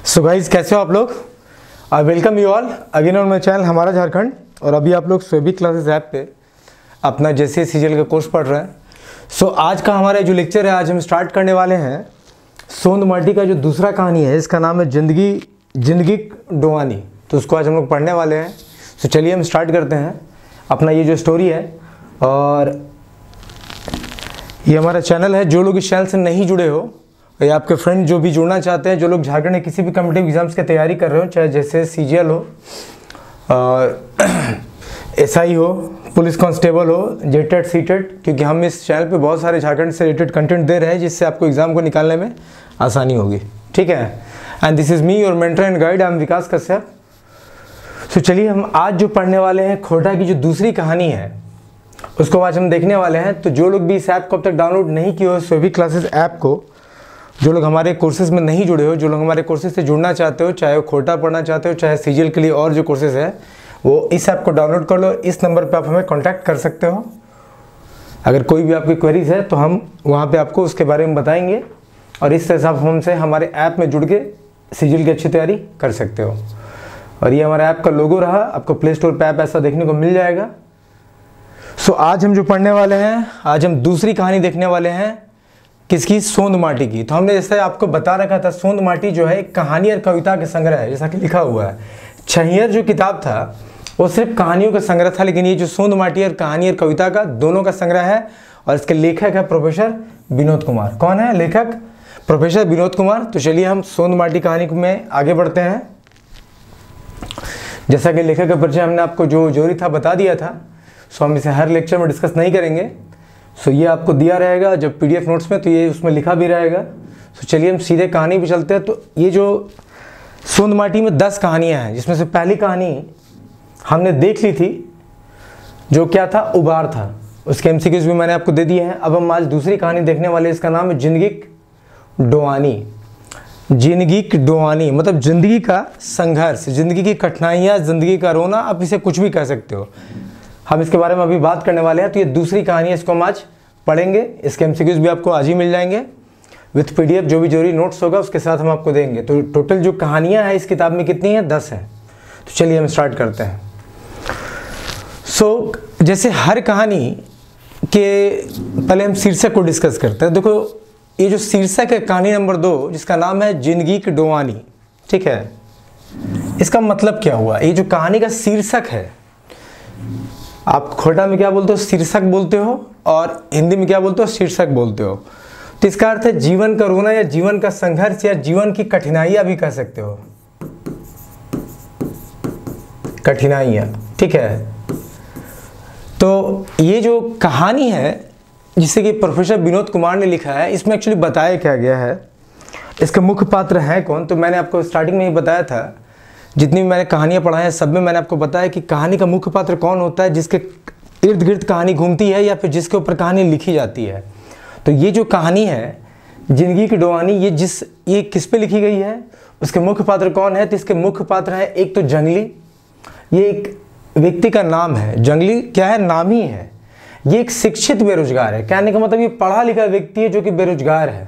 So guys, कैसे हो आप लोग। I welcome you all again on my channel हमारा झारखंड। और अभी आप लोग स्वेबिक क्लासेस ऐप पे अपना जैसे सीजीएल का कोर्स पढ़ रहे हैं। सो आज का हमारा जो लेक्चर है, आज हम स्टार्ट करने वाले हैं सोंद माटी का जो दूसरा कहानी है, इसका नाम है जिंदगी डोआनी। तो उसको आज हम लोग पढ़ने वाले हैं। सो चलिए हम स्टार्ट करते हैं अपना ये जो स्टोरी है। और ये हमारा चैनल है। जो लोग इस चैनल से नहीं जुड़े हो या आपके फ्रेंड जो भी जुड़ना चाहते हैं, जो लोग झारखंड में किसी भी कॉम्पिटिटिव एग्जाम्स की तैयारी कर रहे हो, चाहे जैसे सीजीएल हो, एसआई हो, पुलिस कांस्टेबल हो, जेटेट सीटेट, क्योंकि हम इस चैनल पे बहुत सारे झारखंड से रिलेटेड कंटेंट दे रहे हैं जिससे आपको एग्जाम को निकालने में आसानी होगी। ठीक है। And this is me your mentor and guide, I am Vikas Kashyap. तो चलिए हम आज जो पढ़ने वाले हैं, खोटा की जो दूसरी कहानी है उसको आज हम देखने वाले हैं। तो जो लोग भी इस ऐप को अब तक डाउनलोड नहीं किए हो, स्वेबिक क्लासेस ऐप को, जो लोग हमारे कोर्सेज में नहीं जुड़े हो, जो लोग हमारे कोर्सेज से जुड़ना चाहते हो, चाहे वो खोटा पढ़ना चाहते हो, चाहे सीजीएल के लिए और जो कोर्सेज है, वो इस ऐप को डाउनलोड कर लो। इस नंबर पे आप हमें कांटेक्ट कर सकते हो। अगर कोई भी आपकी क्वेरीज है तो हम वहाँ पे आपको उसके बारे में बताएंगे और इस हिसाब से हमसे हमारे ऐप में जुड़ के सीजीएल की अच्छी तैयारी कर सकते हो। और ये हमारे ऐप का लोगो रहा, आपको प्ले स्टोर पर ऐप ऐसा देखने को मिल जाएगा। सो आज हम जो पढ़ने वाले हैं, आज हम दूसरी कहानी देखने वाले हैं। किसकी? सोंद माटी की। तो हमने जैसे आपको बता रखा था, सोंद माटी जो है एक कहानी और कविता के संग्रह है, जैसा कि लिखा हुआ है। छैहर जो किताब था वो सिर्फ कहानियों का संग्रह था, लेकिन ये जो सोंद माटी और कहानी और कविता का दोनों का संग्रह है। और इसके लेखक है प्रोफेसर विनोद कुमार। कौन है लेखक? प्रोफेसर विनोद कुमार। तो चलिए हम सोंद माटी कहानी में आगे बढ़ते हैं। जैसा कि लेखक का परिचय हमने आपको जो जरूरी था बता दिया था, सो हम इसे हर लेक्चर में डिस्कस नहीं करेंगे। सो ये आपको दिया रहेगा जब पीडीएफ नोट्स में, तो ये उसमें लिखा भी रहेगा। सो चलिए हम सीधे कहानी पे चलते हैं। तो ये जो सोंद माटी में 10 कहानियाँ हैं, जिसमें से पहली कहानी हमने देख ली थी, जो क्या था? उबार था। उसके एमसीक्यूज भी मैंने आपको दे दिए हैं। अब हम आज दूसरी कहानी देखने वाले। इसका नाम है जिंदगी डोआनी। जिंदगी डोआनी मतलब जिंदगी का संघर्ष, जिंदगी की कठिनाइयाँ, जिंदगी का रोना, आप इसे कुछ भी कह सकते हो। हम इसके बारे में अभी बात करने वाले हैं। तो ये दूसरी कहानी है, इसको हम आज पढ़ेंगे। इसके एमसीक्यूज भी आपको आज ही मिल जाएंगे विथ पीडीएफ। जो भी जरूरी नोट्स होगा उसके साथ हम आपको देंगे। तो टोटल जो कहानियां हैं इस किताब में कितनी हैं? 10 हैं। तो चलिए हम स्टार्ट करते हैं। सो जैसे हर कहानी के पहले हम शीर्षक को डिस्कस करते हैं। देखो, ये जो शीर्षक है कहानी नंबर 2, जिसका नाम है जिंदगी की डोआनी, ठीक है, इसका मतलब क्या हुआ? ये जो कहानी का शीर्षक है, आप खोटा में क्या बोलते हो? शीर्षक बोलते हो, और हिंदी में क्या बोलते हो? शीर्षक बोलते हो। तो इसका अर्थ है जीवन का रोना, या जीवन का संघर्ष, या जीवन की कठिनाइयां भी कह सकते हो। कठिनाइयां, ठीक है। तो ये जो कहानी है जिसे कि प्रोफेसर विनोद कुमार ने लिखा है, इसमें एक्चुअली बताया क्या गया है, इसके मुख्य पात्र हैं कौन? तो मैंने आपको स्टार्टिंग में ही बताया था, जितनी भी मैंने कहानियाँ पढ़ाई हैं सब में मैंने आपको बताया कि कहानी का मुख्य पात्र कौन होता है, जिसके इर्द गिर्द कहानी घूमती है या फिर जिसके ऊपर कहानी लिखी जाती है। तो ये जो कहानी है जिंदगी की डोआनी, ये किस पे लिखी गई है, उसके मुख्य पात्र कौन है? तो इसके मुख्य पात्र है एक तो जंगली। ये एक व्यक्ति का नाम है। जंगली क्या है? नाम ही है। ये एक शिक्षित बेरोजगार है। कहने का मतलब ये पढ़ा लिखा व्यक्ति है जो कि बेरोजगार है।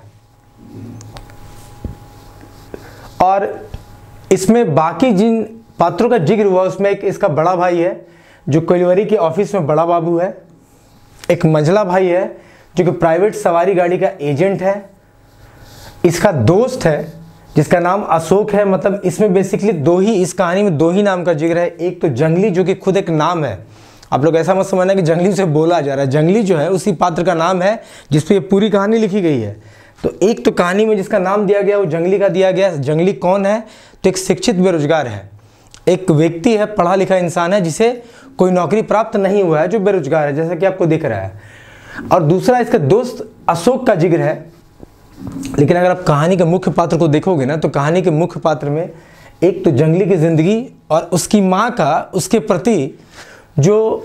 और इसमें बाकी जिन पात्रों का जिक्र हुआ उसमें एक इसका बड़ा भाई है जो कोयलवरी के ऑफिस में बड़ा बाबू है। एक मंझला भाई है जो कि प्राइवेट सवारी गाड़ी का एजेंट है। इसका दोस्त है जिसका नाम अशोक है। मतलब इसमें बेसिकली इस कहानी में दो ही नाम का जिक्र है। एक तो जंगली जो कि खुद एक नाम है। आप लोग ऐसा मत समझना कि जंगली से बोला जा रहा है। जंगली जो है उसी पात्र का नाम है जिस पे ये पूरी कहानी लिखी गई है। तो एक तो कहानी में जिसका नाम दिया गया वो जंगली का दिया गया। जंगली कौन है? तो एक शिक्षित बेरोजगार है, एक व्यक्ति है, पढ़ा लिखा इंसान है जिसे कोई नौकरी प्राप्त नहीं हुआ है, जो बेरोजगार है, जैसा कि आपको दिख रहा है। और दूसरा इसका दोस्त अशोक का जिक्र है। लेकिन अगर आप कहानी के मुख्य पात्र को देखोगे ना, तो कहानी के मुख्य पात्र में एक तो जंगली की जिंदगी और उसकी माँ का उसके प्रति जो,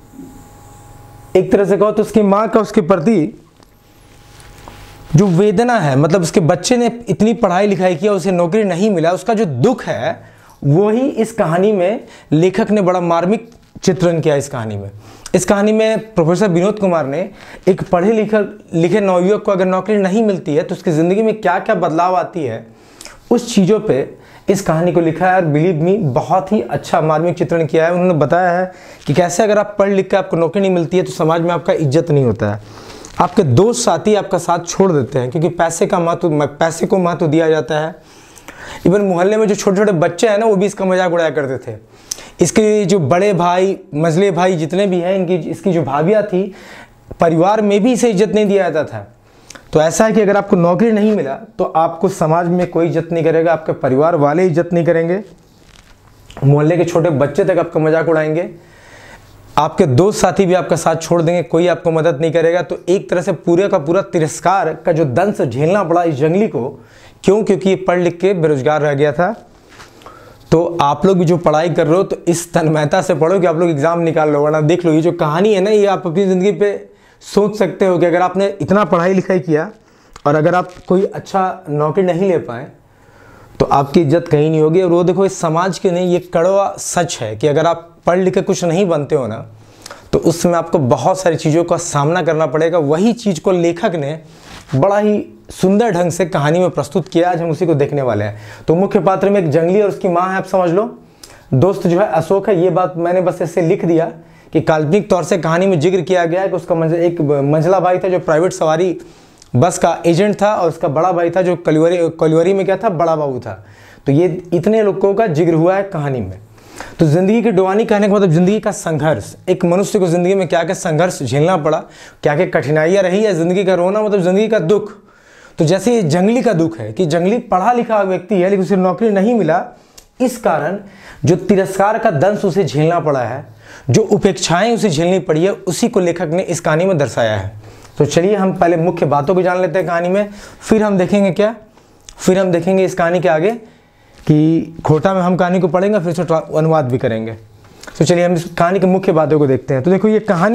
एक तरह से कहो तो उसकी माँ का उसके प्रति जो वेदना है, मतलब उसके बच्चे ने इतनी पढ़ाई लिखाई किया, उसे नौकरी नहीं मिला, उसका जो दुख है वो ही इस कहानी में लेखक ने बड़ा मार्मिक चित्रण किया। इस कहानी में प्रोफेसर विनोद कुमार ने एक पढ़े लिखे नवयुवक को अगर नौकरी नहीं मिलती है तो उसकी ज़िंदगी में क्या क्या बदलाव आती है, उस चीज़ों पे इस कहानी को लिखा है और बिलीव मी बहुत ही अच्छा मार्मिक चित्रण किया है। उन्होंने बताया है कि कैसे अगर आप पढ़ लिख के आपको नौकरी नहीं मिलती है तो समाज में आपका इज्जत नहीं होता है, आपके दोस्त साथी आपका साथ छोड़ देते हैं क्योंकि पैसे को महत्व दिया जाता है। इवन मोहल्ले में जो छोटे छोटे बच्चे हैं ना वो भी इसका मजाक उड़ाया करते थे। इसके जो बड़े भाई मझले भाई जितने भी हैं इसकी जो भाभियाँ थी परिवार में भी इसे इज्जत नहीं दिया जाता था। तो ऐसा है कि अगर आपको नौकरी नहीं मिला तो आपको समाज में कोई इज्जत नहीं करेगा, आपके परिवार वाले इज्जत नहीं करेंगे, मोहल्ले के छोटे बच्चे तक आपका मजाक उड़ाएंगे, आपके दोस्त साथी भी आपका साथ छोड़ देंगे, कोई आपको मदद नहीं करेगा। तो एक तरह से पूरे का पूरा तिरस्कार का जो दंश झेलना पड़ा इस जंगली को, क्यों? क्योंकि ये पढ़ लिख के बेरोजगार रह गया था। तो आप लोग भी जो पढ़ाई कर रहे हो तो इस तन्मयता से पढ़ो कि आप लोग एग्जाम निकाल लो, वरना देख लो ये जो कहानी है ना ये आप अपनी ज़िंदगी पे सोच सकते हो कि अगर आपने इतना पढ़ाई लिखाई किया और अगर आप कोई अच्छा नौकरी नहीं ले पाए तो आपकी इज्जत कहीं नहीं होगी। और वो देखो इस समाज के नहीं, ये कड़वा सच है कि अगर आप पढ़ लिख के कुछ नहीं बनते हो ना तो उस समय आपको बहुत सारी चीज़ों का सामना करना पड़ेगा। वही चीज़ को लेखक ने बड़ा ही सुंदर ढंग से कहानी में प्रस्तुत किया, आज हम उसी को देखने वाले हैं। तो मुख्य पात्र में एक जंगली और उसकी माँ है, आप समझ लो। दोस्त जो है अशोक है। ये बात मैंने बस ऐसे लिख दिया कि काल्पनिक तौर से कहानी में जिक्र किया गया है कि उसका एक मंझला भाई था जो प्राइवेट सवारी बस का एजेंट था और उसका बड़ा भाई था जो कलिवरी में क्या था, बड़ा बाबू था। तो ये इतने लोगों का जिक्र हुआ है कहानी में। तो ज़िंदगी की डुबानी कहने का मतलब ज़िंदगी का संघर्ष, एक मनुष्य को ज़िंदगी में क्या क्या संघर्ष झेलना पड़ा, क्या क्या कठिनाइयाँ रही है। ज़िंदगी का रोना मतलब ज़िंदगी का दुख। तो जैसे ये जंगली का दुख है कि जंगली पढ़ा लिखा व्यक्ति है लेकिन उसे नौकरी नहीं मिला, इस कारण जो तिरस्कार का दंश उसे झेलना पड़ा है, जो उपेक्षाएं उसे झेलनी पड़ी है, उसी को लेखक ने इस कहानी में दर्शाया है। तो चलिए हम पहले मुख्य बातों को जान लेते हैं कहानी में, फिर हम देखेंगे क्या, फिर हम देखेंगे इस कहानी के आगे कि खोटा में हम कहानी को पढ़ेंगे फिर उसका अनुवाद भी करेंगे। तो चलिए हम इस कहानी की मुख्य बातों को देखते हैं। तो देखो ये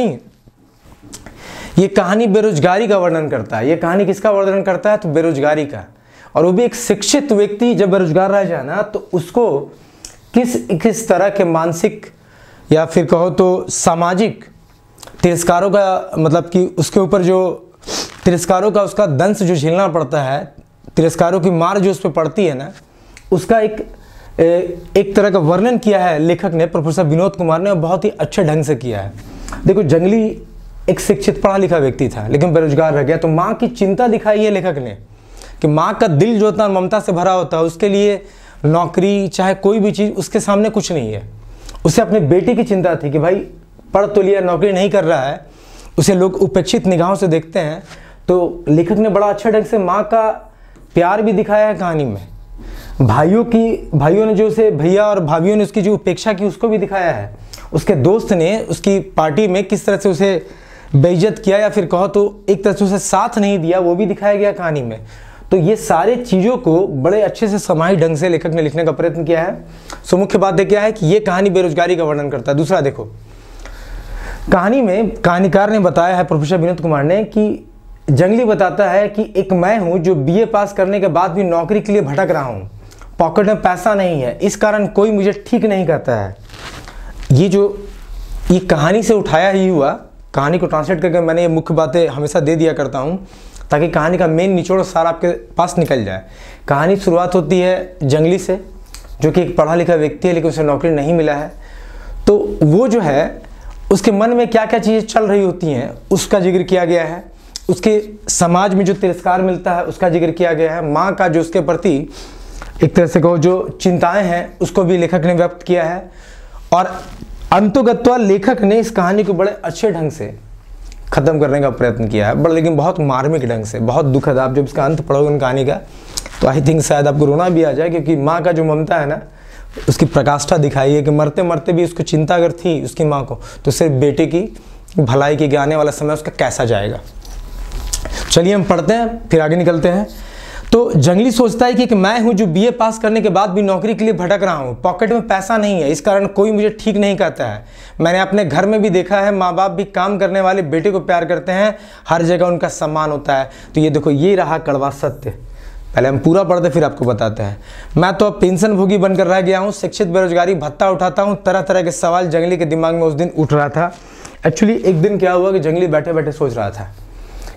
कहानी बेरोजगारी का वर्णन करता है। ये कहानी किसका वर्णन करता है? तो बेरोजगारी का। और वो भी एक शिक्षित व्यक्ति जब बेरोजगार रह जाए ना तो उसको किस तरह के मानसिक या फिर कहो तो सामाजिक तिरस्कारों का, मतलब कि उसके ऊपर जो तिरस्कारों का उसका दंश जो झेलना पड़ता है, तिरस्कारों की मार जो उस पर पड़ती है ना, उसका एक तरह का वर्णन किया है लेखक ने, प्रोफेसर विनोद कुमार ने, बहुत ही अच्छे ढंग से किया है। देखो जंगली एक शिक्षित पढ़ा लिखा व्यक्ति था लेकिन बेरोजगार रह गया। तो माँ की चिंता दिखाई है लेखक ने कि माँ का दिल जो इतना ममता से भरा होता है, उसके लिए नौकरी चाहे कोई भी चीज़ उसके सामने कुछ नहीं है। उसे अपने बेटे की चिंता थी कि भाई पढ़ तो लिया, नौकरी नहीं कर रहा है, उसे लोग उपेक्षित निगाहों से देखते हैं। तो लेखक ने बड़ा अच्छे ढंग से माँ का प्यार भी दिखाया है कहानी में। भाइयों ने जो उसे, भैया और भाभियों ने उसकी जो उपेक्षा की उसको भी दिखाया है। उसके दोस्त ने उसकी पार्टी में किस तरह से उसे बेइज्जत किया या फिर कहो तो एक तरह से उसे साथ नहीं दिया, वो भी दिखाया गया कहानी में। तो ये सारे चीज़ों को बड़े अच्छे से समाई ढंग से लेखक ने लिखने का प्रयत्न किया है। सो मुख्य बात क्या है कि ये कहानी बेरोजगारी का वर्णन करता है। दूसरा देखो, कहानी में कहानीकार ने बताया है, प्रोफेसर विनोद कुमार ने, कि जंगली बताता है कि एक मैं हूँ जो बीए पास करने के बाद भी नौकरी के लिए भटक रहा हूँ, पॉकेट में पैसा नहीं है, इस कारण कोई मुझे ठीक नहीं कहता है। ये कहानी से उठाया ही हुआ, कहानी को ट्रांसलेट करके मैंने ये मुख्य बातें हमेशा दे दिया करता हूँ ताकि कहानी का मेन निचोड़ सारा आपके पास निकल जाए। कहानी शुरुआत होती है जंगली से, जो कि एक पढ़ा लिखा व्यक्ति है लेकिन उसे नौकरी नहीं मिला है। तो वो जो है उसके मन में क्या क्या चीज़ें चल रही होती हैं उसका जिक्र किया गया है। उसके समाज में जो तिरस्कार मिलता है उसका जिक्र किया गया है। माँ का जो उसके प्रति एक तरह से कहो जो चिंताएं हैं उसको भी लेखक ने व्यक्त किया है। और अंतोगत्वा लेखक ने इस कहानी को बड़े अच्छे ढंग से ख़त्म करने का प्रयत्न किया है, लेकिन बहुत मार्मिक ढंग से, बहुत दुखद। आप जब इसका अंत पढ़ोगे उन कहानी का तो आई थिंक शायद आपको रोना भी आ जाए, क्योंकि माँ का जो ममता है ना उसकी प्रकाष्ठा दिखाई है कि मरते मरते भी उसको चिंता अगर थी उसकी माँ को, तो सिर्फ बेटे की भलाई के आने वाला समय उसका कैसा जाएगा। चलिए हम पढ़ते हैं फिर आगे निकलते हैं। तो जंगली सोचता है कि मैं हूं जो बीए पास करने के बाद भी नौकरी के लिए भटक रहा हूं, पॉकेट में पैसा नहीं है, इस कारण कोई मुझे ठीक नहीं कहता है। मैंने अपने घर में भी देखा है, माँ बाप भी काम करने वाले बेटे को प्यार करते हैं, हर जगह उनका सम्मान होता है। तो ये देखो, ये रहा कड़वा सत्य। पहले हम पूरा पढ़ते फिर आपको बताते हैं। मैं तो अब पेंशन भोगी बनकर रह गया हूँ, शिक्षित बेरोजगारी भत्ता उठाता हूँ। तरह तरह के सवाल जंगली के दिमाग में उस दिन उठ रहा था। एक्चुअली एक दिन क्या हुआ कि जंगली बैठे बैठे सोच रहा था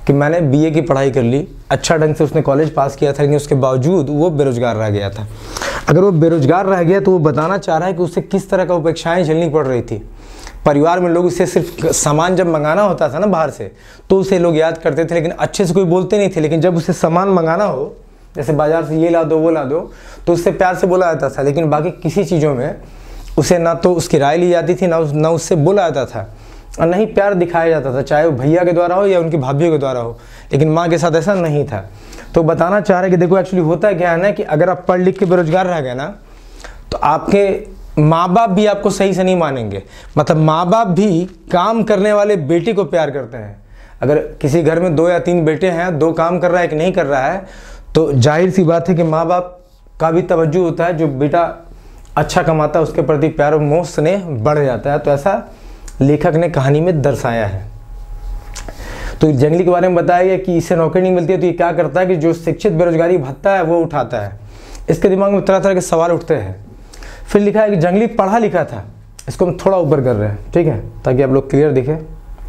कि मैंने बीए की पढ़ाई कर ली, अच्छा ढंग से उसने कॉलेज पास किया था, लेकिन उसके बावजूद वो बेरोजगार रह गया था। अगर वो बेरोजगार रह गया तो वो बताना चाह रहा है कि उसे किस तरह का उपेक्षाएं झेलनी पड़ रही थी। परिवार में लोग उसे सिर्फ सामान जब मंगाना होता था ना बाहर से, तो उसे लोग याद करते थे, लेकिन अच्छे से कोई बोलते नहीं थे। लेकिन जब उसे सामान मंगाना हो, जैसे बाजार से ये ला दो वो ला दो, तो उससे प्यार से बोला जाता था। लेकिन बाकी किसी चीज़ों में उसे ना तो उसकी राय ली जाती थी, ना उससे बोला जाता था, और नहीं प्यार दिखाया जाता था, चाहे वो भैया के द्वारा हो या उनकी भाभीयों के द्वारा हो। लेकिन माँ के साथ ऐसा नहीं था। तो बताना चाह रहे कि देखो एक्चुअली होता क्या है ना, कि अगर आप पढ़ लिख के बेरोजगार रह गए ना, तो आपके माँ बाप भी आपको सही से नहीं मानेंगे। मतलब माँ बाप भी काम करने वाले बेटी को प्यार करते हैं। अगर किसी घर में 2 या 3 बेटे हैं, 2 काम कर रहा है, 1 नहीं कर रहा है, तो जाहिर सी बात है कि माँ बाप का भी तवज्जो होता है। जो बेटा अच्छा कमाता है उसके प्रति प्यार और मोह स्नेह बढ़ जाता है। तो ऐसा लेखक ने कहानी में दर्शाया है। तो जंगली के बारे में बताया गया कि इसे नौकरी नहीं मिलती है, तो ये क्या करता है कि जो शिक्षित बेरोजगारी भत्ता है वो उठाता है। इसके दिमाग में तरह तरह के सवाल उठते हैं। फिर लिखा है कि जंगली पढ़ा लिखा था। इसको हम थोड़ा ऊपर कर रहे हैं, ठीक है, ताकि आप लोग क्लियर दिखे।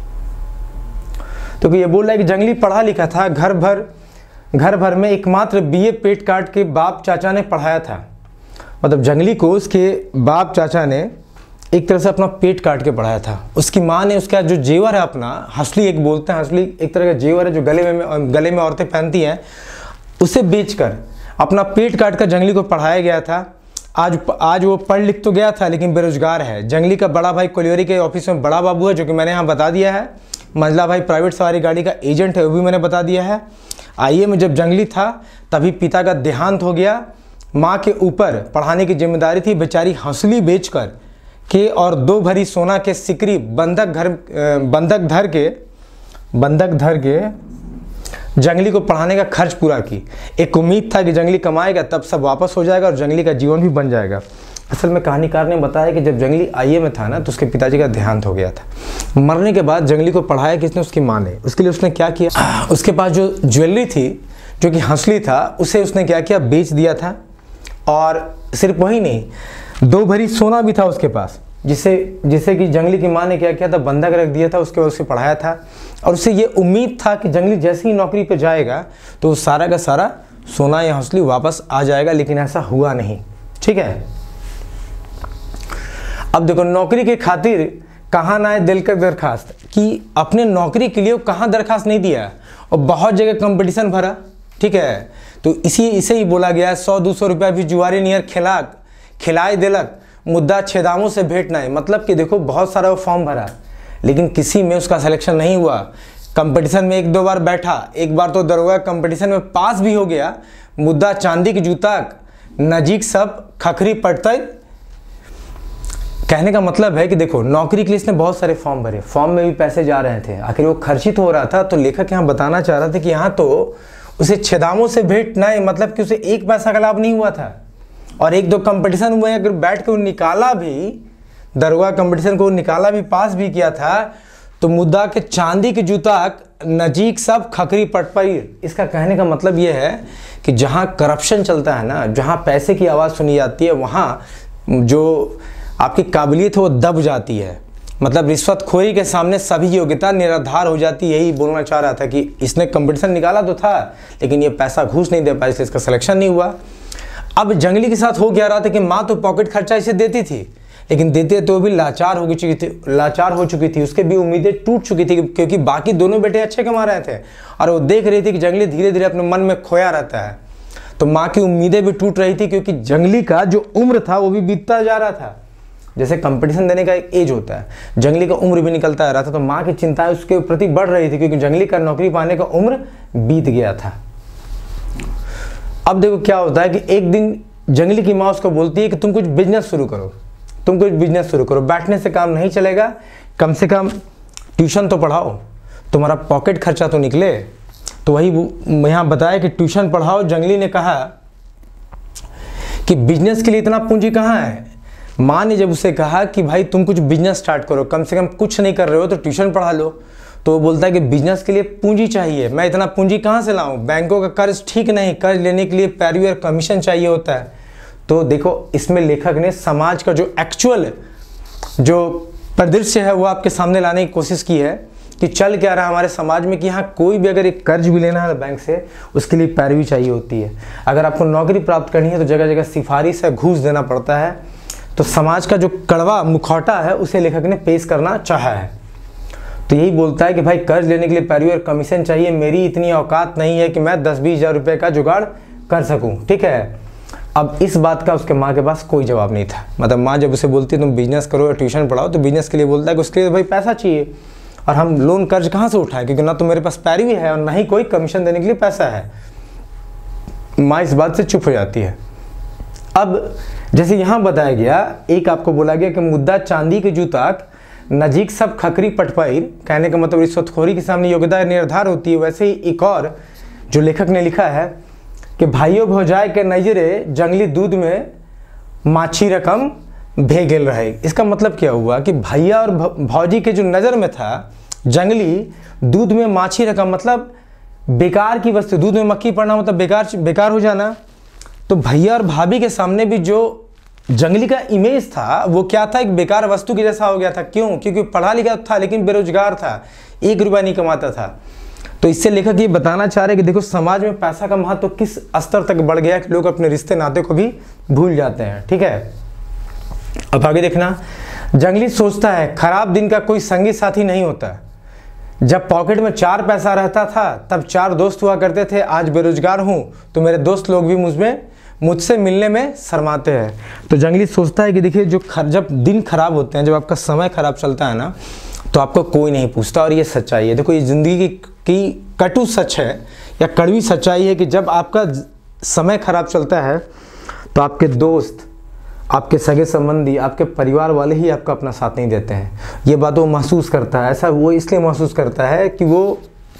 तो ये बोल रहा है कि जंगली पढ़ा लिखा था, घर भर में एकमात्र बीए पेट काट के बाप चाचा ने पढ़ाया था। मतलब जंगली को उसके बाप चाचा ने एक तरह से अपना पेट काट के पढ़ाया था। उसकी माँ ने उसका जो जेवर है अपना, हंसली एक बोलते हैं, हंसली एक तरह का जेवर है जो गले में औरतें पहनती हैं, उसे बेचकर अपना पेट काट कर जंगली को पढ़ाया गया था। आज वो पढ़ लिख तो गया था, लेकिन बेरोजगार है। जंगली का बड़ा भाई कोलियोरी के ऑफिस में बड़ा बाबू है, जो कि मैंने यहाँ बता दिया है। मंझला भाई प्राइवेट सवारी गाड़ी का एजेंट है, वो भी मैंने बता दिया है। आईए में जब जंगली था तभी पिता का देहांत हो गया। माँ के ऊपर पढ़ाने की जिम्मेदारी थी। बेचारी हंसली बेचकर के और 2 भरी सोना के सिकरी बंधक धर के जंगली को पढ़ाने का खर्च पूरा की। एक उम्मीद था कि जंगली कमाएगा तब सब वापस हो जाएगा और जंगली का जीवन भी बन जाएगा। असल में कहानीकार ने बताया कि जब जंगली आईए में था ना, तो उसके पिताजी का देहांत हो गया था। मरने के बाद जंगली को पढ़ाया किसने? उसकी माँ ने। उसके लिए उसने क्या किया, उसके पास जो ज्वेलरी थी, जो कि हंसली था, उसे उसने क्या किया, बेच दिया था। और सिर्फ वही नहीं, 2 भरी सोना भी था उसके पास, जिसे कि जंगली की माँ ने क्या किया था, बंधक रख दिया था। उसके बाद उसे पढ़ाया था और उसे ये उम्मीद था कि जंगली जैसे ही नौकरी पे जाएगा तो सारा का सारा सोना या हंसली वापस आ जाएगा। लेकिन ऐसा हुआ नहीं, ठीक है। अब देखो, नौकरी के खातिर कहाँ ना आए दिल का दरखास्त, कि अपने नौकरी के लिए कहाँ दरखास्त नहीं दिया और बहुत जगह कंपटीशन भरा, ठीक है। तो इसे ही बोला गया है, 100-200 रुपया भी जुआरी नियर खिलाए दिलक, मुद्दा छेदामों से भेंट नहीं। मतलब कि देखो, बहुत सारा वो फॉर्म भरा, लेकिन किसी में उसका सिलेक्शन नहीं हुआ। कंपटीशन में 1-2 बार बैठा, एक बार तो दरोगा कंपटीशन में पास भी हो गया। मुद्दा चांदी की जूता नजीक सब खखरी पड़ता। कहने का मतलब है कि देखो, नौकरी के लिए इसने बहुत सारे फॉर्म भरे, फॉर्म में भी पैसे जा रहे थे, आखिर वो खर्चित हो रहा था। तो लेखक यहाँ बताना चाह रहा था कि यहाँ तो उसे छेदामों से भेंट नहीं, मतलब कि उसे 1 पैसा का लाभ नहीं हुआ था। और 1-2 कंपटीशन हुए, अगर बैठ के वो निकाला भी, दरोगा कंपटीशन को निकाला भी, पास भी किया था, तो मुद्दा के चांदी के जूता नजीक सब खखरी पटपई। इसका कहने का मतलब ये है कि जहाँ करप्शन चलता है ना, जहाँ पैसे की आवाज़ सुनी जाती है, वहाँ जो आपकी काबिलियत है वो दब जाती है। मतलब रिश्वतखोरी के सामने सभी योग्यता निराधार हो जाती है। यही बोलना चाह रहा था कि इसने कंपटीशन निकाला तो था, लेकिन ये पैसा घूस नहीं दे पाया, इसलिए इसका सिलेक्शन नहीं हुआ। अब जंगली के साथ हो क्या रहा था कि माँ तो पॉकेट खर्चा इसे देती थी, लेकिन देते तो भी लाचार हो चुकी थी। उसके भी उम्मीदें टूट चुकी थी, क्योंकि बाकी दोनों बेटे अच्छे कमा रहे थे और वो देख रही थी कि जंगली धीरे धीरे अपने मन में खोया रहता है। तो माँ की उम्मीदें भी टूट रही थी, क्योंकि जंगली का जो उम्र था वो भी बीतता जा रहा था। जैसे कंपटीशन देने का एक एज होता है, जंगली का उम्र भी निकलता आ रहा था। तो माँ की चिंताएं उसके प्रति बढ़ रही थी, क्योंकि जंगली का नौकरी पाने का उम्र बीत गया था। अब देखो क्या होता है कि एक दिन जंगली की माँ उसको बोलती है कि तुम कुछ बिजनेस शुरू करो, बैठने से काम नहीं चलेगा, कम से कम ट्यूशन तो पढ़ाओ, तुम्हारा पॉकेट खर्चा तो निकले। तो वही यहाँ बताया कि ट्यूशन पढ़ाओ। जंगली ने कहा कि बिजनेस के लिए इतना पूंजी कहाँ है। माँ ने जब उसे कहा कि भाई तुम कुछ बिजनेस स्टार्ट करो, कम से कम कुछ नहीं कर रहे हो तो ट्यूशन पढ़ा लो, तो वो बोलता है कि बिजनेस के लिए पूंजी चाहिए, मैं इतना पूंजी कहाँ से लाऊं, बैंकों का कर्ज ठीक नहीं, कर्ज लेने के लिए पैरवी और कमीशन चाहिए होता है। तो देखो, इसमें लेखक ने समाज का जो एक्चुअल जो परिदृश्य है वो आपके सामने लाने की कोशिश की है कि चल क्या रहा है हमारे समाज में कि यहाँ कोई भी अगर एक कर्ज भी लेना है बैंक से, उसके लिए पैरवी चाहिए होती है। अगर आपको नौकरी प्राप्त करनी है तो जगह जगह सिफारिश है, घूस देना पड़ता है। तो समाज का जो कड़वा मुखौटा है उसे लेखक ने पेश करना चाहा है। तो यही बोलता है कि भाई कर्ज लेने के लिए पैरवी और कमीशन चाहिए, मेरी इतनी औकात नहीं है कि मैं 10-20 हज़ार रुपये का जुगाड़ कर सकूं, ठीक है। अब इस बात का उसके माँ के पास कोई जवाब नहीं था। मतलब माँ जब उसे बोलती है तुम बिजनेस करो या ट्यूशन पढ़ाओ, तो बिजनेस के लिए बोलता है कि उसके लिए भाई पैसा चाहिए, और हम लोन कर्ज कहाँ से उठाएं, क्योंकि ना तो मेरे पास पैरवी है और ना ही कोई कमीशन देने के लिए पैसा है। माँ इस बात से चुप हो जाती है। अब जैसे यहाँ बताया गया, एक आपको बोला गया कि मुद्दा चांदी के जूताक नजीक सब खकरी पटपाई, कहने का मतलब रिश्वतखोरी के सामने योग्यता निर्धार होती है। वैसे ही एक और जो लेखक ने लिखा है कि भाइयों भौजाई के नजरे जंगली दूध में माछी रकम भेगेल रहे। इसका मतलब क्या हुआ कि भैया और भौजी के जो नज़र में था जंगली दूध में माछी रकम, मतलब बेकार की वस्तु, दूध में मक्खी पड़ना मतलब बेकार हो जाना। तो भैया और भाभी के सामने भी जो जंगली का इमेज था वो क्या था, एक बेकार वस्तु की जैसा हो गया था। क्यों? क्योंकि पढ़ा लिखा था लेकिन बेरोजगार था, 1 रुपया नहीं कमाता था। तो इससे लेखक ये बताना चाह रहे कि देखो समाज में पैसा का महत्व तो किस स्तर तक बढ़ गया कि लोग अपने रिश्ते नाते को भी भूल जाते हैं, ठीक है। अब आगे देखना, जंगली सोचता है खराब दिन का कोई संगी साथी नहीं होता। जब पॉकेट में 4 पैसा रहता था तब 4 दोस्त हुआ करते थे, आज बेरोजगार हूँ तो मेरे दोस्त लोग भी मुझसे मिलने में शर्माते हैं। तो जंगली सोचता है कि देखिए जब दिन खराब होते हैं, जब आपका समय खराब चलता है ना, तो आपको कोई नहीं पूछता, और ये सच्चाई है। देखो ये ज़िंदगी की कटु सच है या कड़वी सच्चाई है कि जब आपका समय खराब चलता है तो आपके दोस्त, आपके सगे संबंधी, आपके परिवार वाले ही आपका अपना साथ नहीं देते हैं। ये बात वो महसूस करता है। ऐसा वो इसलिए महसूस करता है कि वो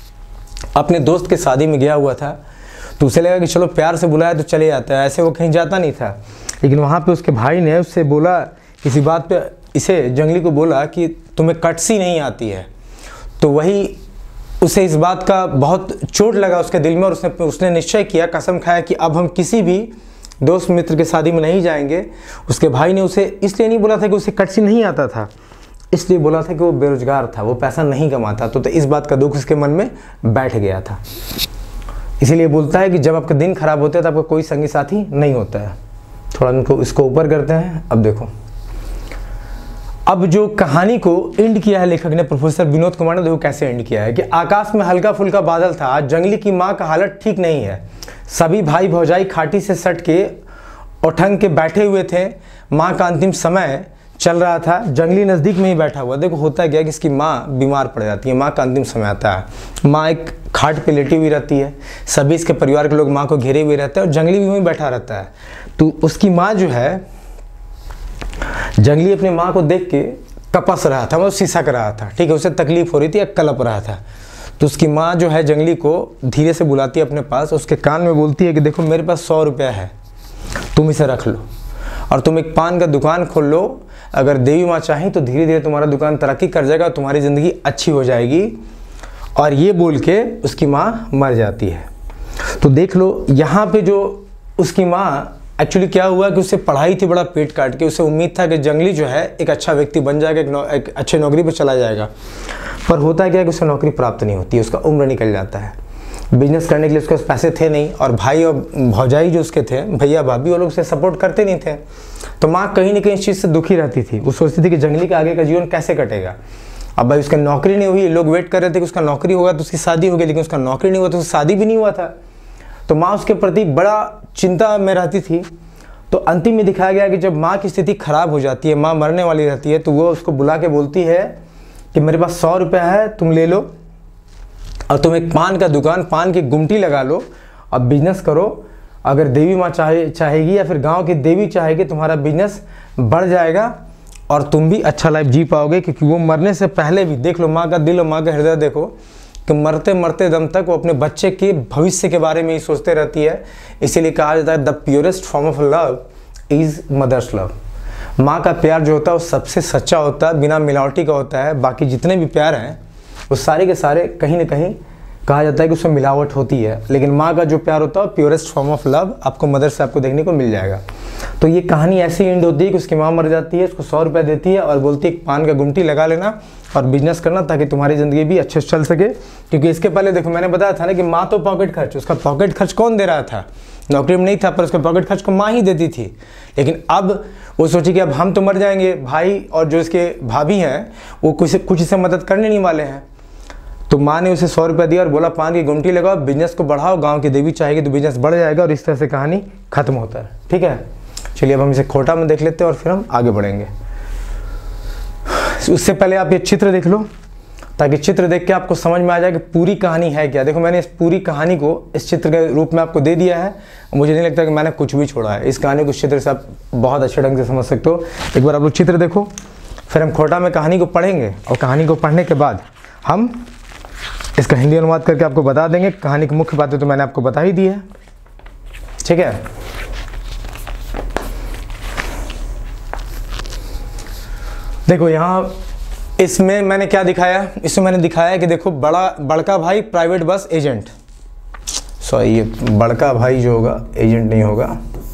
अपने दोस्त के शादी में गया हुआ था, तो उसे लगा कि चलो प्यार से बुलाया तो चले जाता है, ऐसे वो कहीं जाता नहीं था। लेकिन वहाँ पे उसके भाई ने उससे बोला, किसी बात पे इसे जंगली को बोला कि तुम्हें कटसी नहीं आती है। तो वही उसे इस बात का बहुत चोट लगा उसके दिल में, और उसने निश्चय किया, कसम खाया कि अब हम किसी भी दोस्त मित्र के शादी में नहीं जाएंगे। उसके भाई ने उसे इसलिए नहीं बोला था कि उसे कटसी नहीं आता था, इसलिए बोला था कि वो बेरोजगार था, वो पैसा नहीं कमाता। तो इस बात का दुख उसके मन में बैठ गया था। इसीलिए बोलता है कि जब आपका दिन खराब होता है तो आपका कोई संगी साथी नहीं होता है। थोड़ा उनको इसको ऊपर करते हैं। अब देखो, अब जो कहानी को एंड किया है लेखक ने, प्रोफेसर विनोद कुमार ने, देखो कैसे एंड किया है कि आकाश में हल्का फुल्का बादल था। जंगली की माँ का हालत ठीक नहीं है। सभी भाई भौजाई खाटी से सट के उठंग के बैठे हुए थे। माँ का अंतिम समय चल रहा था। जंगली नज़दीक में ही बैठा हुआ। देखो होता क्या है कि इसकी माँ बीमार पड़ जाती है, माँ का अंतिम समय आता है। माँ एक खाट पे लेटी हुई रहती है, सभी इसके परिवार के लोग माँ को घेरे हुए रहते हैं और जंगली भी वहीं बैठा रहता है। तो उसकी माँ जो है, जंगली अपनी माँ को देख के कपस रहा था, मतलब सिसक रहा था, ठीक है, उसे तकलीफ हो रही थी या कलप रहा था। तो उसकी माँ जो है जंगली को धीरे से बुलाती है अपने पास, उसके कान में बोलती है कि देखो मेरे पास 100 रुपया है, तुम इसे रख लो और तुम एक पान का दुकान खोल लो। अगर देवी माँ चाहें तो धीरे धीरे तुम्हारा दुकान तरक्की कर जाएगा और तुम्हारी ज़िंदगी अच्छी हो जाएगी। और ये बोल के उसकी माँ मर जाती है। तो देख लो यहाँ पे जो उसकी माँ, एक्चुअली क्या हुआ कि उसे पढ़ाई थी बड़ा पेट काट के, उसे उम्मीद था कि जंगली जो है एक अच्छा व्यक्ति बन जाएगा, एक अच्छे नौकरी पे चला जाएगा। पर होता क्या है कि उसे नौकरी प्राप्त नहीं होती है, उसका उम्र निकल जाता है। बिजनेस करने के लिए उसके पास पैसे थे नहीं, और भाई और भौजाई जो उसके थे, भैया भाभी, वो लोग उसे सपोर्ट करते नहीं थे। तो माँ कहीं ना कहीं इस चीज़ से दुखी रहती थी। वो सोचती थी कि जंगली का आगे का जीवन कैसे कटेगा। अब भाई उसकी नौकरी नहीं हुई, लोग वेट कर रहे थे कि उसका नौकरी होगा तो उसकी शादी होगी, लेकिन उसका नौकरी नहीं हुआ तो उसकी शादी भी नहीं हुआ था। तो माँ उसके प्रति बड़ा चिंता में रहती थी। तो अंतिम में दिखाया गया कि जब माँ की स्थिति खराब हो जाती है, माँ मरने वाली रहती है, तो वो उसको बुला के बोलती है कि मेरे पास 100 रुपया है, तुम ले लो और तुम एक पान का दुकान, पान की गुमटी लगा लो और बिजनेस करो। अगर देवी माँ चाहेगी या फिर गांव की देवी चाहेगी, तुम्हारा बिजनेस बढ़ जाएगा और तुम भी अच्छा लाइफ जी पाओगे। क्योंकि वो मरने से पहले भी, देख लो माँ का दिल और माँ का हृदय देखो, कि मरते मरते दम तक वो अपने बच्चे के भविष्य के बारे में ही सोचते रहती है। इसीलिए कहा जाता है the purest form of love is mother's love. माँ का प्यार जो होता है वो सबसे सच्चा होता है, बिना मिलावटी का होता है। बाकी जितने भी प्यार हैं वो सारे के सारे कहीं ना कहीं कहा जाता है कि उसमें मिलावट होती है, लेकिन माँ का जो प्यार होता है प्योरेस्ट फॉर्म ऑफ लव आपको मदर से आपको देखने को मिल जाएगा। तो ये कहानी ऐसी एंड होती है कि उसकी माँ मर जाती है, उसको 100 रुपये देती है और बोलती है पान का गुमटी लगा लेना और बिजनेस करना ताकि तुम्हारी ज़िंदगी भी अच्छे से चल सके। क्योंकि इसके पहले देखो मैंने बताया था ना कि माँ तो पॉकेट खर्च, उसका पॉकेट खर्च कौन दे रहा था, नौकरी में नहीं था पर उसका पॉकेट खर्च को माँ ही देती थी। लेकिन अब वो सोची कि अब हम तो मर जाएंगे, भाई और जो इसके भाभी हैं वो कुछ इसे मदद करने नहीं वाले हैं। तो माँ ने उसे 100 रुपये दिया और बोला पान की गुमटी लगाओ, बिजनेस को बढ़ाओ, गांव की देवी चाहेगी तो बिजनेस बढ़ जाएगा। और इस तरह से कहानी खत्म होता है। ठीक है, चलिए अब हम इसे खोटा में देख लेते हैं और फिर हम आगे बढ़ेंगे। उससे पहले आप ये चित्र देख लो ताकि चित्र देख के आपको समझ में आ जाए कि पूरी कहानी है क्या। देखो मैंने इस पूरी कहानी को इस चित्र के रूप में आपको दे दिया है, मुझे नहीं लगता कि मैंने कुछ भी छोड़ा है। इस कहानी को इस चित्र से आप बहुत अच्छे ढंग से समझ सकते हो। एक बार आप लोग चित्र देखो, फिर हम खोटा में कहानी को पढ़ेंगे और कहानी को पढ़ने के बाद हम इसका हिंदी अनुवाद करके आपको बता देंगे। कहानी की मुख्य बातें तो मैंने आपको बता ही दी है। ठीक है, देखो यहाँ इसमें मैंने क्या दिखाया, इसमें मैंने दिखाया कि देखो बड़का भाई प्राइवेट बस एजेंट, सॉरी ये बड़का भाई जो होगा एजेंट नहीं होगा,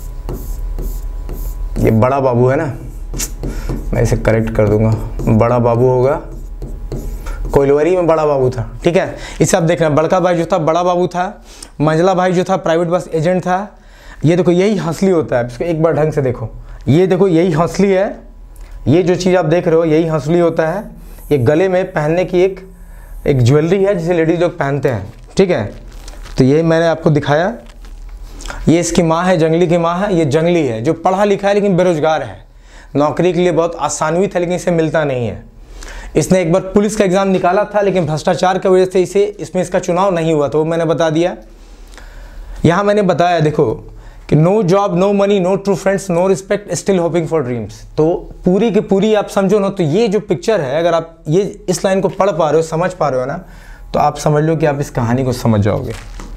ये बड़ा बाबू है ना, मैं इसे करेक्ट कर दूंगा, बड़ा बाबू होगा, कोइलवरी में बड़ा बाबू था। ठीक है, इसे आप देखना, बड़का भाई जो था बड़ा बाबू था, मंझला भाई जो था प्राइवेट बस एजेंट था। ये देखो यही हंसली होता है, इसको एक बार ढंग से देखो, ये देखो यही हंसली है, ये जो चीज़ आप देख रहे हो यही हंसली होता है। ये गले में पहनने की एक ज्वेलरी है जिसे लेडीज लोग पहनते हैं। ठीक है, तो ये मैंने आपको दिखाया। ये इसकी माँ है, जंगली की माँ है। ये जंगली है जो पढ़ा लिखा है लेकिन बेरोजगार है, नौकरी के लिए बहुत आसानवी था लेकिन इसे मिलता नहीं है। इसने एक बार पुलिस का एग्ज़ाम निकाला था लेकिन भ्रष्टाचार की वजह से इसमें इसका चुनाव नहीं हुआ, तो वो मैंने बता दिया। यहाँ मैंने बताया देखो कि no job, no money, no true friends, no respect, still hoping for dreams. तो पूरी की पूरी आप समझो ना, तो ये जो पिक्चर है, अगर आप ये इस लाइन को पढ़ पा रहे हो, समझ पा रहे हो ना, तो आप समझ लो कि आप इस कहानी को समझ जाओगे।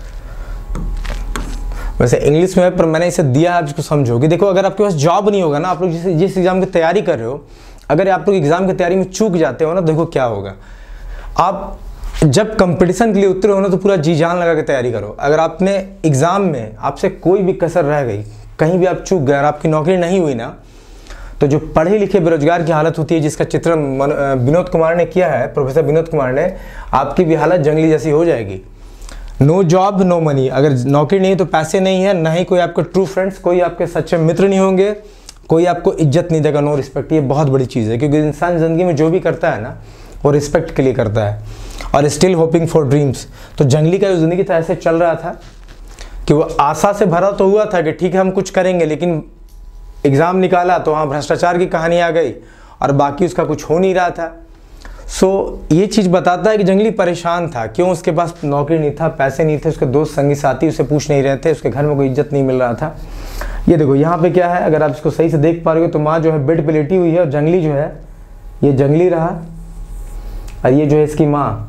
वैसे इंग्लिश में है पर मैंने इसे दिया है, आप इसको समझोगे। देखो अगर आपके पास जॉब नहीं होगा ना, आप लोग जिस एग्जाम की तैयारी कर रहे हो, अगर आप लोग एग्जाम की तैयारी में चूक जाते हो ना, देखो क्या होगा। आप जब कंपटीशन के लिए उतरे हो ना तो पूरा जी जान लगा के तैयारी करो। अगर आपने एग्जाम में आपसे कोई भी कसर रह गई, कहीं भी आप चूक गए और आपकी नौकरी नहीं हुई ना, तो जो पढ़े लिखे बेरोजगार की हालत होती है, जिसका चित्रण विनोद कुमार ने किया है, प्रोफेसर विनोद कुमार ने, आपकी भी हालत जंगली जैसी हो जाएगी। नो जॉब नो मनी, अगर नौकरी नहीं तो पैसे नहीं है, ना ही कोई आपके ट्रू फ्रेंड्स, कोई आपके सच्चे मित्र नहीं होंगे, कोई आपको इज्जत नहीं देगा, नो रिस्पेक्ट। ये बहुत बड़ी चीज़ है क्योंकि इंसान ज़िंदगी में जो भी करता है ना वो रिस्पेक्ट के लिए करता है। और स्टिल होपिंग फॉर ड्रीम्स, तो जंगली का जो ज़िंदगी था ऐसे चल रहा था कि वो आशा से भरा तो हुआ था कि ठीक है हम कुछ करेंगे, लेकिन एग्ज़ाम निकाला तो वहाँ भ्रष्टाचार की कहानी आ गई और बाकी उसका कुछ हो नहीं रहा था। सो ये चीज़ बताता है कि जंगली परेशान था। क्यों? उसके पास नौकरी नहीं था, पैसे नहीं थे, उसके दोस्त संगी साथी उसे पूछ नहीं रहे थे, उसके घर में कोई इज्जत नहीं मिल रहा था। ये देखो यहाँ पे क्या है, अगर आप इसको सही से देख पा रहे हो तो माँ जो है बेड पे लेटी हुई है और जंगली जो है ये जंगली रहा और ये जो है इसकी माँ।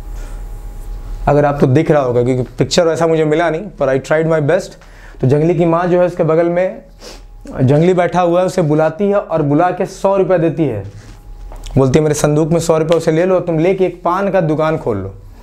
अगर आपको दिख रहा होगा क्योंकि पिक्चर वैसा मुझे मिला नहीं, पर आई ट्राइड माई बेस्ट। तो जंगली की माँ जो है उसके बगल में जंगली बैठा हुआ है, उसे बुलाती है और बुला के 100 रुपये देती है। बोलती है मेरे संदूक में 100 रुपये उसे ले लो, तुम लेके एक पान का दुकान खोल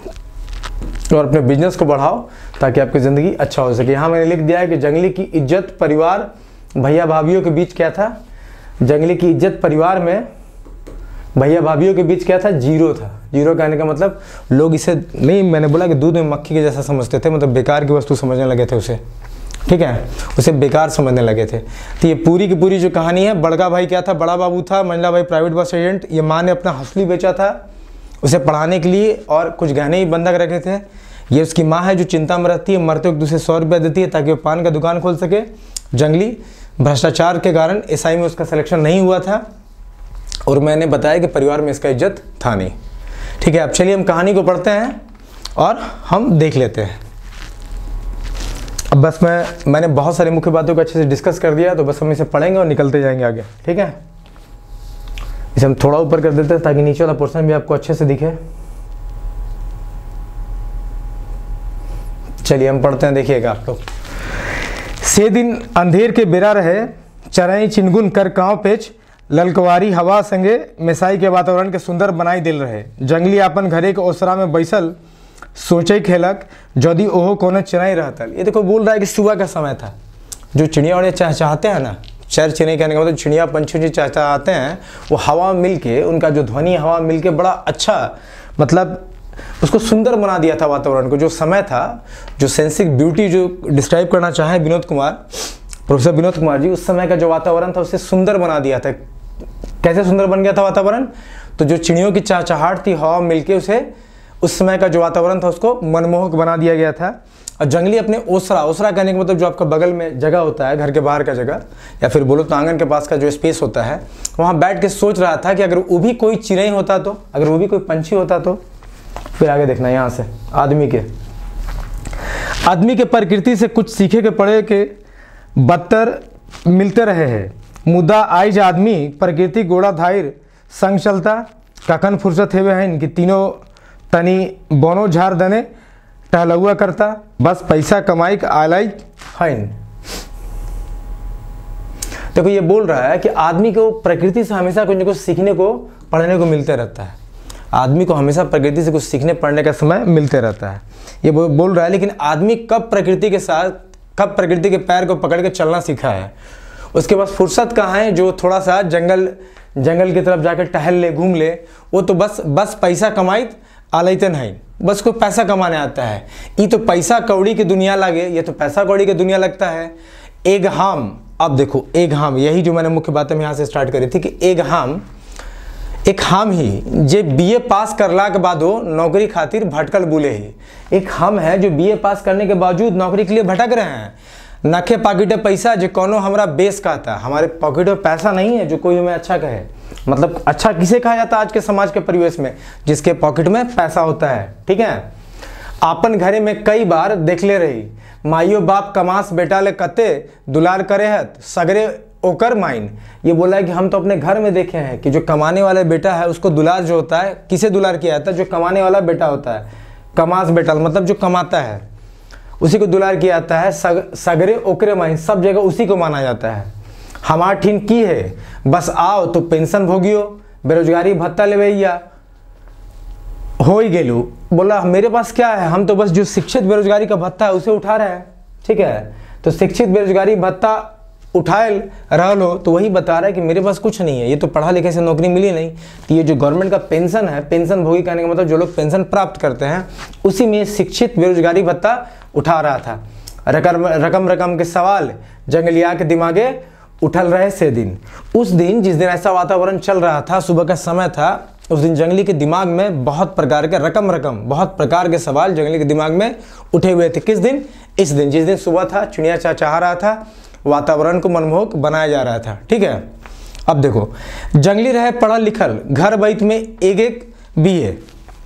लो और अपने बिजनेस को बढ़ाओ ताकि आपकी ज़िंदगी अच्छा हो सके। यहाँ मैंने लिख दिया है कि जंगली की इज्जत परिवार भैया भाभीियों के बीच क्या था, जंगली की इज्जत परिवार में भैया भाभीियों के बीच क्या था, जीरो था। जीरो कहने का मतलब लोग इसे नहीं, मैंने बोला कि दूध में मक्खी के जैसा समझते थे, मतलब बेकार की वस्तु समझने लगे थे उसे। ठीक है, उसे बेकार समझने लगे थे। तो ये पूरी की पूरी जो कहानी है, बड़का भाई क्या था, बड़ा बाबू था, मंझला भाई प्राइवेट बस एजेंट। ये माँ ने अपना हंसली बेचा था उसे पढ़ाने के लिए और कुछ गहने ही बंधक रखे थे। ये उसकी माँ है जो चिंता में रहती है, मरते वक्त उसे 100 रुपये देती है ताकि वो पान का दुकान खोल सके। जंगली भ्रष्टाचार के कारण एसआई में उसका सिलेक्शन नहीं हुआ था और मैंने बताया कि परिवार में इसका इज्जत था नहीं। ठीक है, अब चलिए हम कहानी को पढ़ते हैं और हम देख लेते हैं। अब बस मैंने बहुत सारी मुख्य बातों को अच्छे से डिस्कस कर दिया, तो बस हम इसे पढ़ेंगे और निकलते जाएंगे आगे। ठीक है, इसे हम थोड़ा ऊपर कर देते हैं ताकि नीचे वाला पोर्शन भी आपको अच्छे से दिखे। चलिए हम पढ़ते हैं, देखिएगा आप लोग। से दिन अंधेर के बेरा रहे, चरई चिनगुन कर काँव पेच, ललकवारी हवा संगे मिसाई के वातावरण के सुंदर बनाई दिल रहे। जंगली अपन घरे के ओसरा में बैसल सोचे खेलक यदि ओहो कोनो चिड़ै रहतल। ये देखो बोल रहा है कि सुबह का समय था, जो चिड़िया उड़िया चहचहाते हैं ना, चर चिड़ै कहने का मतलब चिड़िया पंछी जो चहचहाते हैं वो हवा मिल के, उनका जो ध्वनि हवा मिल के बड़ा अच्छा मतलब उसको सुंदर बना दिया था वातावरण को। जो समय था, जो सेंसिक ब्यूटी जो डिस्क्राइब करना चाहे विनोद कुमार, प्रोफेसर विनोद कुमार जी, उस समय का जो वातावरण था उसे सुंदर बना दिया था। कैसे सुंदर बन गया था वातावरण? तो जो चिड़ियों की चहचहाहट थी, हवा मिलके उसे उस समय का जो वातावरण था उसको मनमोहक बना दिया गया था। और जंगली अपने ओसरा, ओसरा कहने का मतलब जो आपका बगल में जगह होता है, घर के बाहर का जगह, या फिर बोलो तो आंगन के पास का जो स्पेस होता है, वहाँ बैठ के सोच रहा था कि अगर वो भी कोई चिड़ै होता तो, अगर वो भी कोई पंछी होता तो। फिर आगे देखना यहाँ से, आदमी के प्रकृति से कुछ सीखे के पड़े के बदतर मिलते रहे हैं। मुद्दा आइज आदमी प्रकृति गोड़ा धाइर संग चलता, कखन फुर्सत हेवे हैं कि तीनों तनी बोनो झाड़ दने टहलुआ करता, बस पैसा कमाई का आलाई है। देखो ये बोल रहा है कि आदमी को प्रकृति से हमेशा कुछ न कुछ सीखने को पढ़ने को मिलते रहता है। आदमी को हमेशा प्रकृति से कुछ सीखने पढ़ने का समय मिलते रहता है, ये बोल रहा है। लेकिन आदमी कब प्रकृति के साथ, कब प्रकृति के पैर को पकड़ के चलना सीखा है? उसके पास फुर्सत कहाँ है जो थोड़ा सा जंगल की तरफ जाकर टहल ले, घूम ले? वो तो बस पैसा कमाई आलते नहीं, बस को पैसा कमाने आता है। ये तो पैसा कौड़ी की दुनिया लगे, ये तो पैसा कौड़ी की दुनिया लगता है। एक हम, अब देखो एक हम, यही जो मैंने मुख्य बातें यहाँ से स्टार्ट करी थी कि एक हम ही जे बीए पास करला के बाद हो नौकरी खातिर भटकल बुले ही। एक हम है जो बीए पास करने के बावजूद नौकरी के लिए भटक रहे हैं। नखे पॉकेटे पैसा जो कोनो हमारा बेस का था, हमारे पॉकेट में पैसा नहीं है जो कोई हमें अच्छा कहे। मतलब अच्छा किसे कहा जाता है आज के समाज के परिवेश में? जिसके पॉकेट में पैसा होता है, ठीक है। आपन घरे में कई बार देख ले रही, माइयो बाप कमास बेटा ले कते दुलार करे है सगरे ओकर माइन। ये बोला है कि हम तो अपने घर में देखे हैं कि जो कमाने वाला बेटा है उसको दुलार जो होता है, किसे दुलार किया जाता है? जो कमाने वाला बेटा होता है, कमास बेटा मतलब जो कमाता है उसी को दुलार किया जाता है। सगरे ओकरे माइन, सब जगह उसी को माना जाता है। हमार ठीन की है, बस आओ तो पेंशन भोगियो, बेरोजगारी भत्ता लेवैया हो ही गेलू। बोला मेरे पास क्या है, हम तो बस जो शिक्षित बेरोजगारी का भत्ता है उसे उठा रहे हैं, ठीक है। तो शिक्षित बेरोजगारी भत्ता उठाए रह लो तो वही बता रहा है कि मेरे पास कुछ नहीं है, ये तो पढ़ा लिखे से नौकरी मिली नहीं। तो ये जो गवर्नमेंट का पेंशन है, पेंशन भोगी कहने का मतलब जो लोग पेंशन प्राप्त करते हैं, उसी में शिक्षित बेरोजगारी भत्ता उठा रहा था। रकम के सवाल जंगलिया के दिमागे उठल रहे से दिन। उस दिन जिस दिन ऐसा वातावरण चल रहा था, सुबह का समय था, उस दिन जंगली के दिमाग में बहुत प्रकार के बहुत प्रकार के सवाल जंगली के दिमाग में उठे हुए थे। किस दिन? इस दिन, जिस दिन सुबह था, चिड़िया चहचहा रहा था, वातावरण को मनमोहक बनाया जा रहा था, ठीक है। अब देखो, जंगली रहे पढ़ा लिखल, घर बैठ में एक बीए,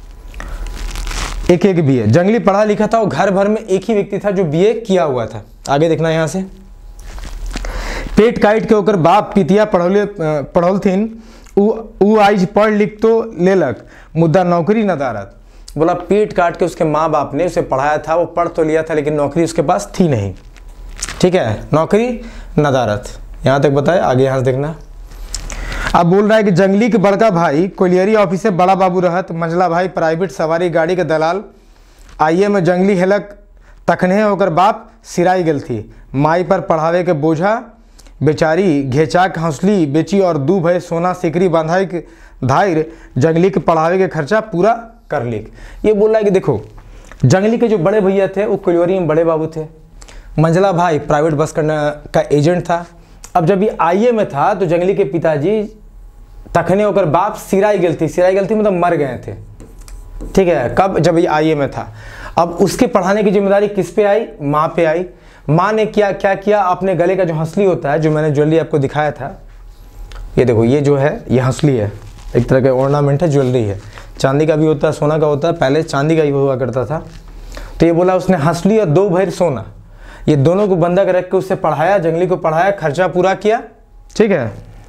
जंगली पढ़ा लिखा था और घर भर में एक ही व्यक्ति था जो बीए किया हुआ था। आगे देखना यहाँ से, पेट काट के ओकर बाप पितिया पढ़ौल थीन, उ आइज पढ़ लिख तो लेलक, मुद्दा नौकरी नदारत। बोला पेट काट के उसके माँ बाप ने उसे पढ़ाया था, वो पढ़ तो लिया था लेकिन नौकरी उसके पास थी नहीं, ठीक है। नौकरी नदारत, यहाँ तक बताया। आगे यहाँ से देखना, अब बोल रहा है कि जंगली के बड़का भाई कोलियरी ऑफिस से बड़ा बाबू रहत, मंझला भाई प्राइवेट सवारी गाड़ी के दलाल। आइए में जंगली हेलक तखने होकर बाप सिराई गल थी, माई पर पढ़ावे के बोझा बेचारी घेचा के हंसली बेची और दू भय सोना सिकरी बांधाई के धायर जंगली के पढ़ावे के खर्चा पूरा कर ली। ये बोल रहा है कि देखो, जंगली के जो बड़े भैया थे वो कोलियरी में बड़े बाबू थे, मंझला भाई प्राइवेट बस का एजेंट था। अब जब ये आईए में था तो जंगली के पिताजी तखने होकर बाप सिराई गल थी मतलब मर गए थे, ठीक है। कब? जब ये आईए में था। अब उसके पढ़ाने की जिम्मेदारी किस पे आई? माँ पे आई। माँ ने क्या किया, अपने गले का जो हंसली होता है, जो मैंने ज्वेलरी आपको दिखाया था, ये देखो, ये जो है ये हंसली है, एक तरह का ऑर्नामेंट है, ज्वेलरी है, चांदी का भी होता है, सोना का होता है, पहले चांदी का ही हुआ करता था। तो ये बोला उसने हंसली और 2 भर सोना, ये दोनों को बंधक रख के उससे पढ़ाया, जंगली को पढ़ाया, खर्चा पूरा किया, ठीक है।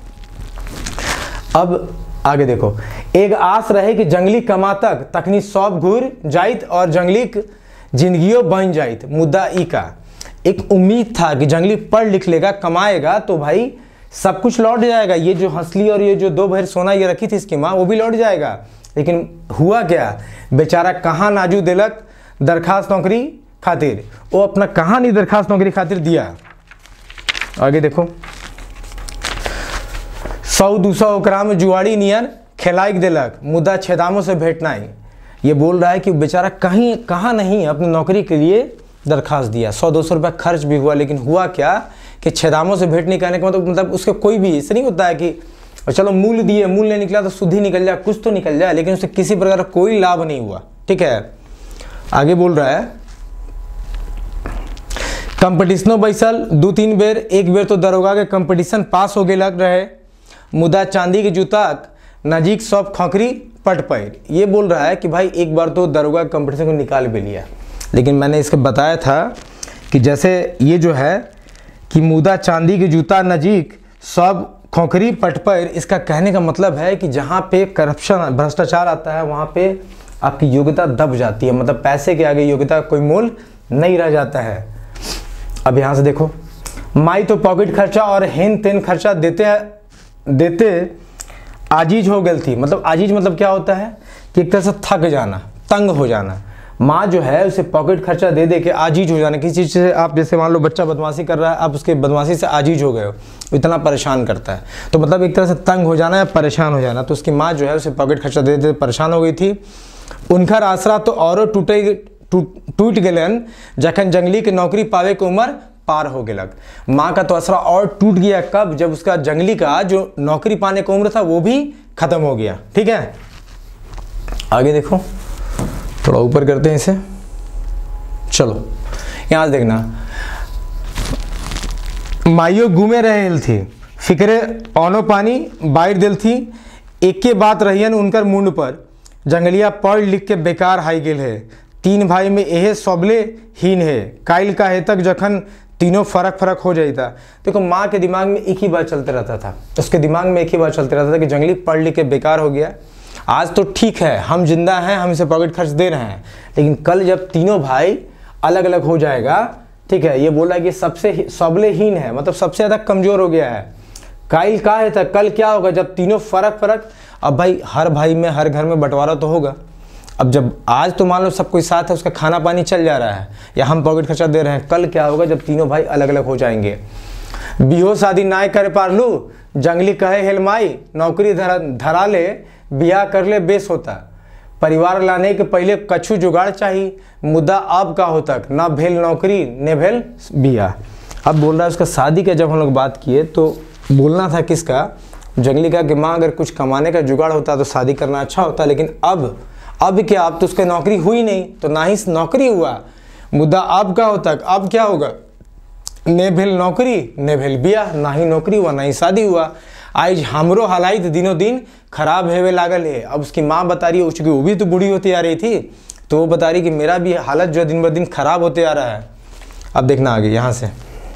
अब आगे देखो, एक आस रहे कि जंगली कमातक तखनी सब घूर जाइत और जंगली जिंदगियों बन जाइत, मुद्दा ई का। एक उम्मीद था कि जंगली पढ़ लिख लेगा, कमाएगा तो भाई सब कुछ लौट जाएगा, ये जो हंसली और ये जो 2 भर सोना ये रखी थी इसकी माँ, वो भी लौट जाएगा। लेकिन हुआ क्या, बेचारा कहाँ नाजू दिलक दरखास्त नौकरी खातिर, वो अपना कहाँ नहीं दरखास्त नौकरी खातिर दिया। आगे देखो, 100-200 ओकरा में जुआड़ी नियन खेलाइक दिलक मुद्दा छेदामों से भेंटना। ये बोल रहा है कि बेचारा कहाँ नहीं अपनी नौकरी के लिए दरखास्त दिया, 100-200 रुपया खर्च भी हुआ, लेकिन हुआ क्या कि छेदामों से भेंट नहीं करने का मतलब उसके कोई भी ऐसा नहीं होता है कि चलो मूल दिए, मूल नहीं निकला तो शुद्ध ही निकल जाए, कुछ तो निकल जाए, लेकिन उससे किसी प्रकार का कोई लाभ नहीं हुआ। ठीक है, आगे बोल रहा है, कंपटीशनों बैसल 2-3 बेर, एक बेर तो दरोगा के कंपटीशन पास हो गए लग रहे, मुदा चांदी के जूता नजीक सब खोखरी पट पैर। ये बोल रहा है कि भाई एक बार तो दरोगा कंपटीशन को निकाल भी लिया, लेकिन मैंने इसको बताया था कि जैसे ये जो है कि मुदा चांदी के जूता नजीक सब खोखरी पट पैर, इसका कहने का मतलब है कि जहाँ पे करप्शन भ्रष्टाचार आता है वहाँ पे आपकी योग्यता दब जाती है, मतलब पैसे के आगे योग्यता का कोई मोल नहीं रह जाता है। अब यहाँ से देखो, माई तो पॉकेट खर्चा और हेन तेन खर्चा देते आजीज हो गई थी। मतलब आजीज मतलब क्या होता है कि एक तरह से थक जाना, तंग हो जाना। माँ जो है उसे पॉकेट खर्चा दे दे के आजीज हो जाना, किसी चीज़ से आप जैसे मान लो बच्चा बदमाशी कर रहा है, आप उसके बदमाशी से आजीज हो गए हो, इतना परेशान करता है, तो मतलब एक तरह से तंग हो जाना या परेशान हो जाना। तो उसकी माँ जो है उसे पॉकेट खर्चा दे दे परेशान हो गई थी। उनका आसरा तो और टूट गलन जखन जंगली के नौकरी पावे के उम्र पार हो गलक। माँ का तो आसरा और टूट गया कब, जब उसका जंगली का जो नौकरी पाने का उम्र था वो भी खत्म हो गया। ठीक है, आगे देखो, थोड़ा ऊपर करते हैं इसे, चलो यहाँ देखना, माइयो घूमे रहे थी, फिक्रे औनो पानी बाइट दिल थी, एक के बात रहियन उनकर मुंड पर, जंगलिया पढ़ लिख के बेकार हाई गेल है, 3 भाई में यह सबले हीन है, काइल का है तक जखन तीनों फर्क हो जाता। देखो माँ के दिमाग में एक ही बात चलते रहता था, उसके दिमाग में एक ही बात चलते रहता था कि जंगली पढ़ लिख के बेकार हो गया, आज तो ठीक है हम जिंदा हैं, हम इसे पॉकेट खर्च दे रहे हैं, लेकिन कल जब तीनों भाई अलग अलग हो जाएगा, ठीक है, ये बोला कि सबसे सबलेहीन है, मतलब सबसे ज़्यादा कमज़ोर हो गया है, काइल का है था, कल क्या होगा जब तीनों फर्क। अब भाई हर भाई में हर घर में बंटवारा तो होगा, अब जब आज तो मान लो सब कोई साथ है, उसका खाना पानी चल जा रहा है या हम पॉकेट खर्चा दे रहे हैं, कल क्या होगा जब तीनों भाई अलग अलग हो जाएंगे। बिहो शादी नाय करे पारलू, जंगली कहे हेलमाई, नौकरी धरा ले बिया कर ले बेस होता, परिवार लाने के पहले कछु जुगाड़ चाहिए, मुद्दा अब का होता ना भेल नौकरी न भेल बिया। अब बोल रहा है उसका शादी का जब हम लोग बात किए तो बोलना था किसका, जंगली का कि माँ अगर कुछ कमाने का जुगाड़ होता तो शादी करना अच्छा होता, लेकिन अब क्या, अब तो उसकी नौकरी हुई नहीं, तो ना ही नौकरी हुआ, मुद्दा अब का होता, अब क्या होगा, ने भेल नौकरी ने भेल बिया, ना ही नौकरी हुआ ना ही शादी हुआ। आज हमरो हालात दिनों दिन खराब हेवे लागल है। अब उसकी माँ बता रही है, चूँकि वो भी तो बूढ़ी होती आ रही थी, तो वो बता रही कि मेरा भी हालत जो दिन ब दिन खराब होते आ रहा है। अब देखना आगे यहाँ से,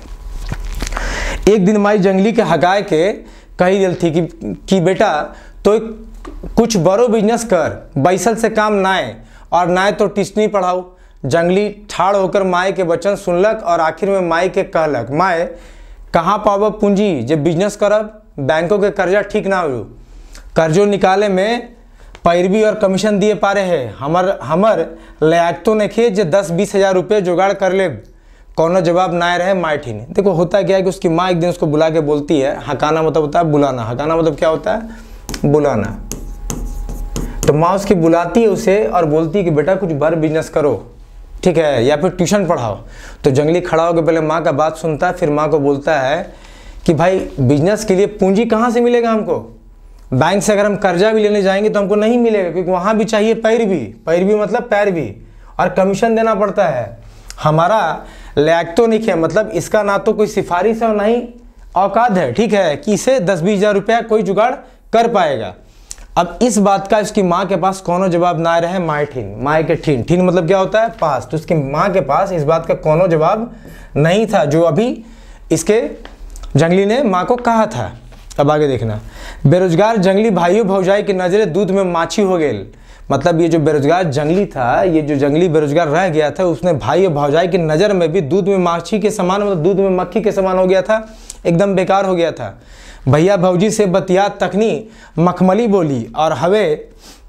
एक दिन माई जंगली के हकाए के कही दिल थी कि बेटा तो कुछ बड़ो बिजनेस कर, बैसल से काम नाए और नाए तो टिस्नी पढ़ाओ। जंगली ठाड़ होकर माए के वचन सुनलक और आखिर में माए के कहलक, माए कहाँ पावब पूंजी जब बिजनेस करब, बैंकों के कर्जा ठीक ना हो, कर्जो निकाले में पैरवी और कमीशन दिए पारे है, हमर लायक तो नहीं जे 10-20 हज़ार रुपये जुगाड़ कर ले। कौनो जवाब ना रहे माइठिन। देखो होता क्या है कि उसकी माँ एक दिन उसको बुला के बोलती है, हकाना मतलब होता है बुलाना, हकाना मतलब क्या होता है बुलाना। तो माँ उसकी बुलाती है उसे और बोलती है कि बेटा कुछ बड़ा बिजनेस करो, ठीक है, या फिर ट्यूशन पढ़ाओ। तो जंगली खड़ा होकर पहले माँ का बात सुनता है, फिर माँ को बोलता है कि भाई बिजनेस के लिए पूंजी कहाँ से मिलेगा हमको, बैंक से अगर हम कर्जा भी लेने जाएंगे तो हमको नहीं मिलेगा, क्योंकि वहाँ भी चाहिए पैरवी मतलब पैरवी, और कमीशन देना पड़ता है। हमारा लायक तो नहीं है, मतलब इसका ना तो कोई सिफारिश है और ना ही औकात है, ठीक है, कि इसे 10-20 हज़ार रुपया कोई जुगाड़ कर पाएगा। अब इस बात का उसकी माँ के पास कोनो जवाब ना रहे, माए के ठीन मतलब क्या होता है पास, तो उसकी माँ के पास इस बात का कोनो जवाब नहीं था जो अभी इसके जंगली ने माँ को कहा था। अब आगे देखना, बेरोजगार जंगली भाइयों भौजाई की नज़रे दूध में माछी हो गए। मतलब ये जो बेरोजगार जंगली था, ये जो जंगली बेरोजगार रह गया था, उसने भाई और भौजाई की नज़र में भी दूध में माछी के समान, मतलब दूध में मक्खी के समान हो गया था, एकदम बेकार हो गया था। भैया भौजी से बतियात तकनी मखमली बोली और हवे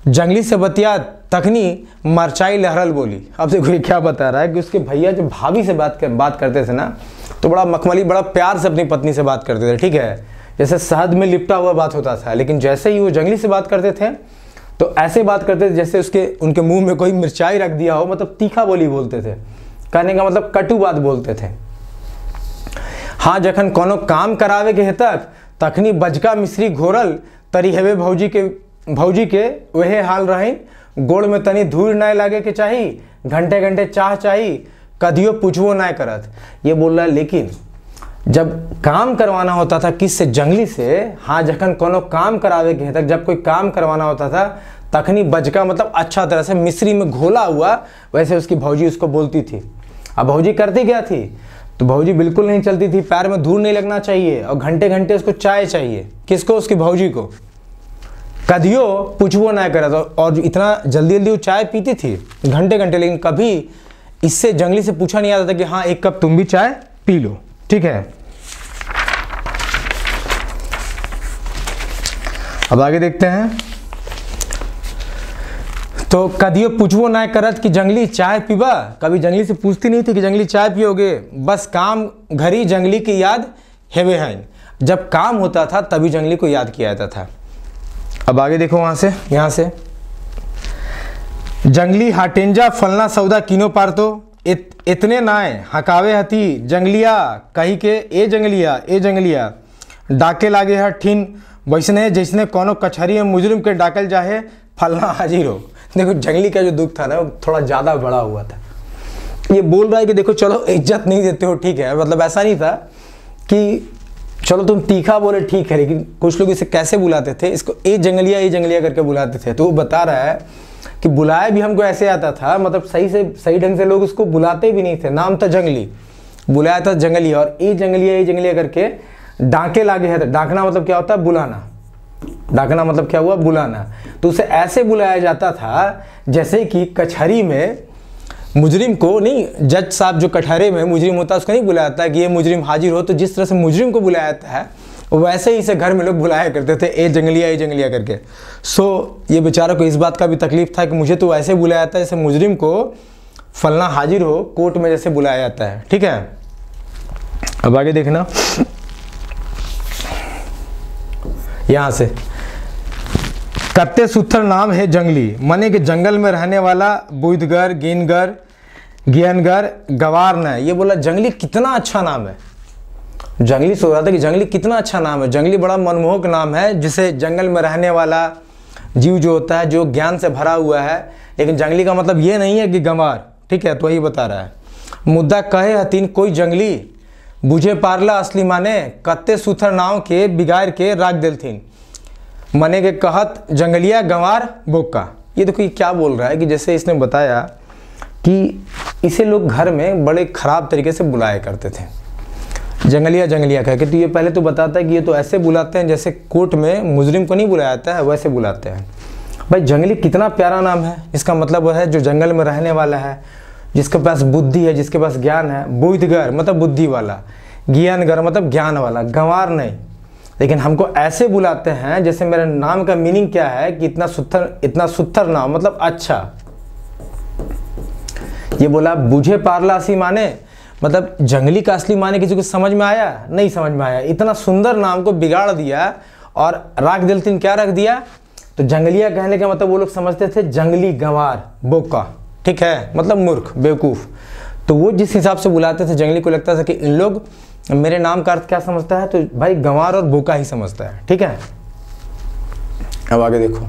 जंगली से बतिया तखनी मरचाई लहरल बोली। अब देखो ये क्या बता रहा है कि उसके भैया जब भाभी से बात करते थे ना, तो बड़ा मखमली, बड़ा प्यार से अपनी पत्नी से बात करते थे, ठीक है, जैसे शहद में लिपटा हुआ बात होता था। लेकिन जैसे ही वो जंगली से बात करते थे तो ऐसे बात करते थे जैसे उनके मुंह में कोई मिर्चाई रख दिया हो, मतलब तीखा बोली बोलते थे, कहने का मतलब कटु बात बोलते थे। हाँ, जखन कोनो काम करावे के हेतक तखनी बजका मिश्री घोरल तरी हेवे भौजी के वहे हाल रही, गोड़ में तनी धूल ना लागे के चाही, घंटे घंटे चाह चाही, कदियो पूछवो ना करत। ये बोल रहा है लेकिन जब काम करवाना होता था किससे, जंगली से, हाँ, जखन कोनो काम करावे के हेतक जब कोई काम करवाना होता था तखनी बजका मतलब अच्छा तरह से मिश्री में घोला हुआ, वैसे उसकी भौजी उसको बोलती थी। अब भौजी करती क्या थी, तो भौजी बिल्कुल नहीं चलती थी, पैर में धूल नहीं लगना चाहिए और घंटे घंटे उसको चाय चाहिए। किसको, उसकी भौजी को। कदियो पूछवो ना करा था, और इतना जल्दी जल्दी वो चाय पीती थी घंटे घंटे, लेकिन कभी इससे जंगली से पूछा नहीं आता था कि हाँ एक कप तुम भी चाय पी लो, ठीक है। अब आगे देखते हैं। तो कदियो पूछवो ना करत कि जंगली चाय पीबा, कभी जंगली से पूछती नहीं थी कि जंगली चाय पियोगे, बस काम घरी जंगली की याद हेवे हैं। जब काम होता था तभी जंगली को याद किया जाता था। अब आगे देखो वहां से, यहां से, जंगली हाटेंजा फलना सौदा किनो पार तो इतने नाय हकावे हती जंगलिया कही के ए जंगलिया डाके लागे है ठीन वैसने जैसने कोनो कचहरी में मुजरिम के डाकल जाहे फलना हाजिर हो। देखो जंगली का जो दुख था ना वो थोड़ा ज़्यादा बड़ा हुआ था। ये बोल रहा है कि देखो चलो इज्जत नहीं देते हो, ठीक है, मतलब ऐसा नहीं था कि चलो तुम तीखा बोले ठीक है, लेकिन कुछ लोग इसे कैसे बुलाते थे, इसको ए जंगलिया करके बुलाते थे। तो वो बता रहा है कि बुलाया भी हमको ऐसे आता था, मतलब सही ढंग से लोग उसको बुलाते भी नहीं थे, नाम था जंगली, बुलाया था जंगलिया, और ए जंगलिया करके डांके लागे है। डांकना मतलब क्या होता है, बुलाना। डांकना मतलब क्या हुआ, बुलाना। तो उसे ऐसे बुलाया जाता था जैसे कि कचहरी में मुजरिम को नहीं, जज साहब जो कटहरे में मुजरिम होता है उसको नहीं बुलाया जाता कि ये मुजरिम हाजिर हो, तो जिस तरह से मुजरिम को बुलाया जाता है वैसे ही इसे घर में लोग बुलाया करते थे ए जंगलिया करके। सो ये बेचारा को इस बात का भी तकलीफ था कि मुझे तो ऐसे बुलाया जाता है जैसे मुजरिम को फलना हाजिर हो कोर्ट में जैसे बुलाया जाता है, ठीक है। अब आगे देखना, यहां से कत्ते सुथर नाम है जंगली, मने के जंगल में रहने वाला बुधगर गियनगर गवार न। ये बोला जंगली कितना अच्छा नाम है। जंगली सोच रहा था कि जंगली कितना अच्छा नाम है, जंगली बड़ा मनमोहक नाम है, जिसे जंगल में रहने वाला जीव जो होता है जो ज्ञान से भरा हुआ है। लेकिन जंगली का मतलब ये नहीं है कि गंवार, ठीक है, तो वही बता रहा है। मुद्दा कहे हतीन कोई जंगली बुझे पारला असली माने कत्ते सुथर नाव के बिगाड़ के राख देलथिन, मने के कहत जंगलिया गंवार बोका। ये देखो ये क्या बोल रहा है कि जैसे इसने बताया कि इसे लोग घर में बड़े खराब तरीके से बुलाया करते थे, जंगलिया कह के। तो ये पहले तो बताता है कि ये तो ऐसे बुलाते हैं जैसे कोर्ट में मुजरिम को नहीं बुलाया जाता है, वैसे बुलाते हैं। भाई जंगली कितना प्यारा नाम है, इसका मतलब वो है जो जंगल में रहने वाला है, जिसके पास बुद्धि है, जिसके पास ज्ञान है। बुद्धगर मतलब बुद्धि वाला, ज्ञानगर मतलब ज्ञान वाला, गंवार नहीं। लेकिन हमको ऐसे बुलाते हैं जैसे मेरे नाम का मीनिंग क्या है कि इतना सुथर नाम मतलब अच्छा। ये बोला बुझे पारला असली माने, मतलब जंगली का असली माने किसी को समझ में आया, नहीं समझ में आया। इतना सुंदर नाम को बिगाड़ दिया और राख दिलतीन क्या रख दिया। तो जंगलिया कहने का मतलब वो लोग समझते थे जंगली गंवार बोका, ठीक है, मतलब मूर्ख बेवकूफ। तो वो जिस हिसाब से बुलाते थे जंगली को लगता था कि इन लोग मेरे नाम का अर्थ क्या समझता है, तो भाई गंवार और बोका ही समझता है, ठीक है। अब आगे देखो,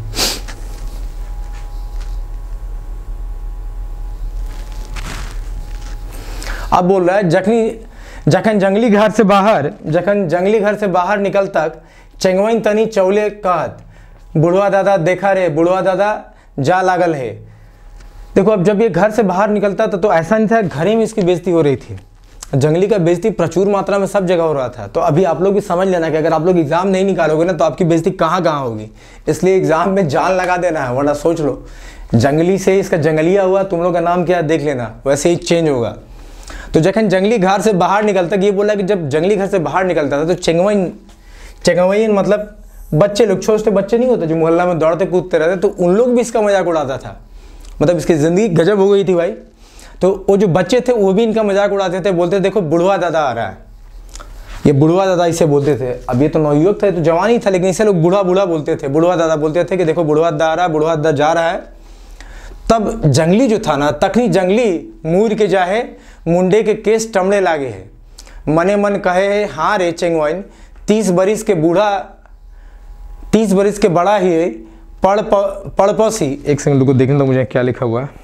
अब बोल रहा है जखन जंगली घर से बाहर निकल तक चेंगवइन तनी चौले कहत बुढ़वा दादा देखा रे, बुढ़वा दादा जा लागल है। देखो अब जब ये घर से बाहर निकलता था तो ऐसा नहीं था, घर ही में इसकी बेइज्जती हो रही थी। जंगली का बेइज्जती प्रचुर मात्रा में सब जगह हो रहा था। तो अभी आप लोग भी समझ लेना कि अगर आप लोग एग्जाम नहीं निकालोगे ना तो आपकी बेइज्जती कहाँ होगी। इसलिए एग्जाम में जान लगा देना है, वरना सोच लो जंगली से इसका जंगलिया हुआ, तुम लोग का नाम क्या देख लेना, वैसे ही चेंज होगा। तो जखन जंगली घर से बाहर निकलता, ये बोला कि जब जंगली घर से बाहर निकलता था तो चेंगवइन मतलब बच्चे लोग, छोटे बच्चे नहीं होते जो मोहल्ला में दौड़ते कूदते रहते, तो उन लोग भी इसका मजाक उड़ाता था। मतलब इसकी ज़िंदगी गजब हो गई थी भाई। तो वो जो बच्चे थे वो भी इनका मजाक उड़ाते थे, बोलते देखो बुढ़वा दादा आ रहा है, ये बुढ़वा दादा इसे बोलते थे। अब ये तो नवयुवक था, तो जवान ही था, लेकिन इसे लोग बूढ़ा बूढ़ा बोलते थे, बुढ़वा दादा बोलते थे कि देखो बुढ़वा दादा आ रहा है, बुढ़वा दादा जा रहा है। तब जंगली जो था ना, तखनी जंगली मूर के जाहे मुंडे के केस टमड़े लागे है, मने मन कहे है हाँ रे चेंगवाइन 30 बरिस के बूढ़ा 30 बरिस के बड़ा ही है पढ़ पौसी। एक सेकंड को देखने दो मुझे क्या लिखा हुआ है।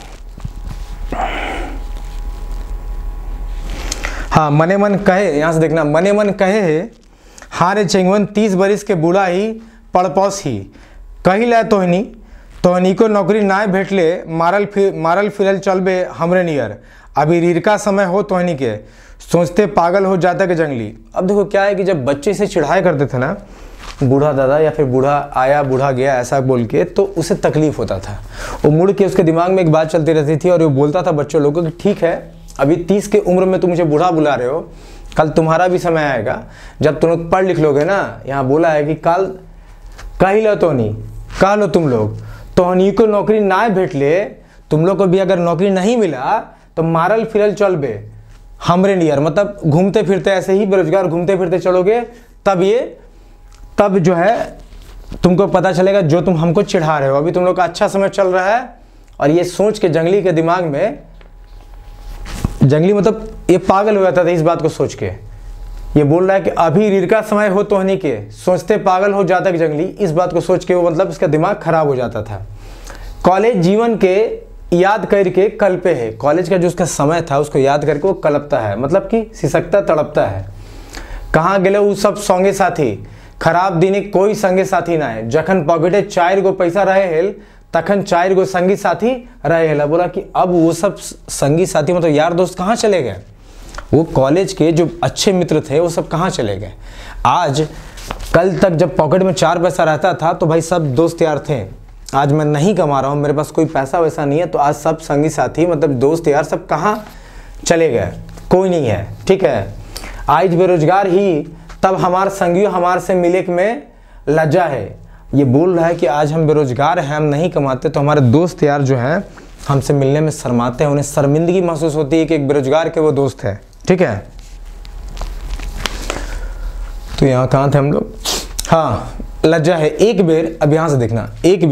हाँ, मने मन कहे, यहाँ से देखना, मने मन कहे है हाँ रे चेंगवन 30 बरिस के बूढ़ा ही पढ़ पौसी कही ला तोहनी को नौकरी ना भेटले मारल फिरल चलबे हमरे नियर, अभी रीरका समय हो तोहनी के सोचते पागल हो जाता के जंगली। अब देखो क्या है कि जब बच्चे से चिढ़ाया करते थे ना, बूढ़ा दादा या फिर बूढ़ा आया बूढ़ा गया ऐसा बोल के, तो उसे तकलीफ होता था। वो मुड़ के उसके दिमाग में एक बात चलती रहती थी और वो बोलता था बच्चों लोगों को कि ठीक है, अभी 30 के उम्र में तुम मुझे बूढ़ा बुला रहे हो, कल तुम्हारा भी समय आएगा जब तुम लोग पढ़ लिख लोगे ना। यहाँ बोला है कि कल कही लो तो नहीं, कह लो तुम लोग तोहनी को नौकरी ना भेटले, तुम लोग को भी अगर नौकरी नहीं मिला तो मारल फिरल चलबे हमरे नियर, मतलब घूमते फिरते ऐसे ही बेरोजगार घूमते फिरते चलोगे, तब जो है तुमको पता चलेगा जो तुम हमको चिढ़ा रहे हो। अभी तुम लोग का अच्छा समय चल रहा है। और ये सोच के जंगली के दिमाग में, जंगली मतलब ये पागल हो जाता था इस बात को सोच के। ये बोल रहा है कि अभी रीरका समय हो तोहनी के सोचते पागल हो जाता कि जंगली, इस बात को सोच के वो मतलब इसका दिमाग खराब हो जाता था। कॉलेज जीवन के याद करके कल्पे है, कॉलेज का जो उसका समय था उसको याद करके वो कलपता है, मतलब कि सिसकता तड़पता है। कहाँ गेले वो सब संगे साथी, खराब दिने कोई संगे साथी ना है, जखन पॉकेटे 4 गो पैसा रहे हेल तखन 4 गो संगी साथी रहे हेला। बोला कि अब वो सब संगी साथी मतलब यार दोस्त कहाँ चले गए, वो कॉलेज के जो अच्छे मित्र थे वो सब कहाँ चले गए। आज कल तक जब पॉकेट में 4 पैसा रहता था तो भाई सब दोस्त यार थे, आज मैं नहीं कमा रहा हूँ, मेरे पास कोई पैसा वैसा नहीं है, तो आज सब संगी साथी मतलब दोस्त यार सब कहाँ चले गए, कोई नहीं है। ठीक है, आज बेरोजगार ही तब हमारे संगियों हमारे से मिले में लज्जा है। ये बोल रहा है कि आज हम बेरोजगार हैं, हम नहीं कमाते, तो हमारे दोस्त यार जो हैं हमसे मिलने में शर्माते हैं, उन्हें शर्मिंदगी महसूस होती है कि एक बेरोजगार के वो दोस्त है। ठीक है, तो यहाँ कहाँ थे हम लोग। हाँ, लज्जा है। एक बेर, अब यहाँ से देखना, एक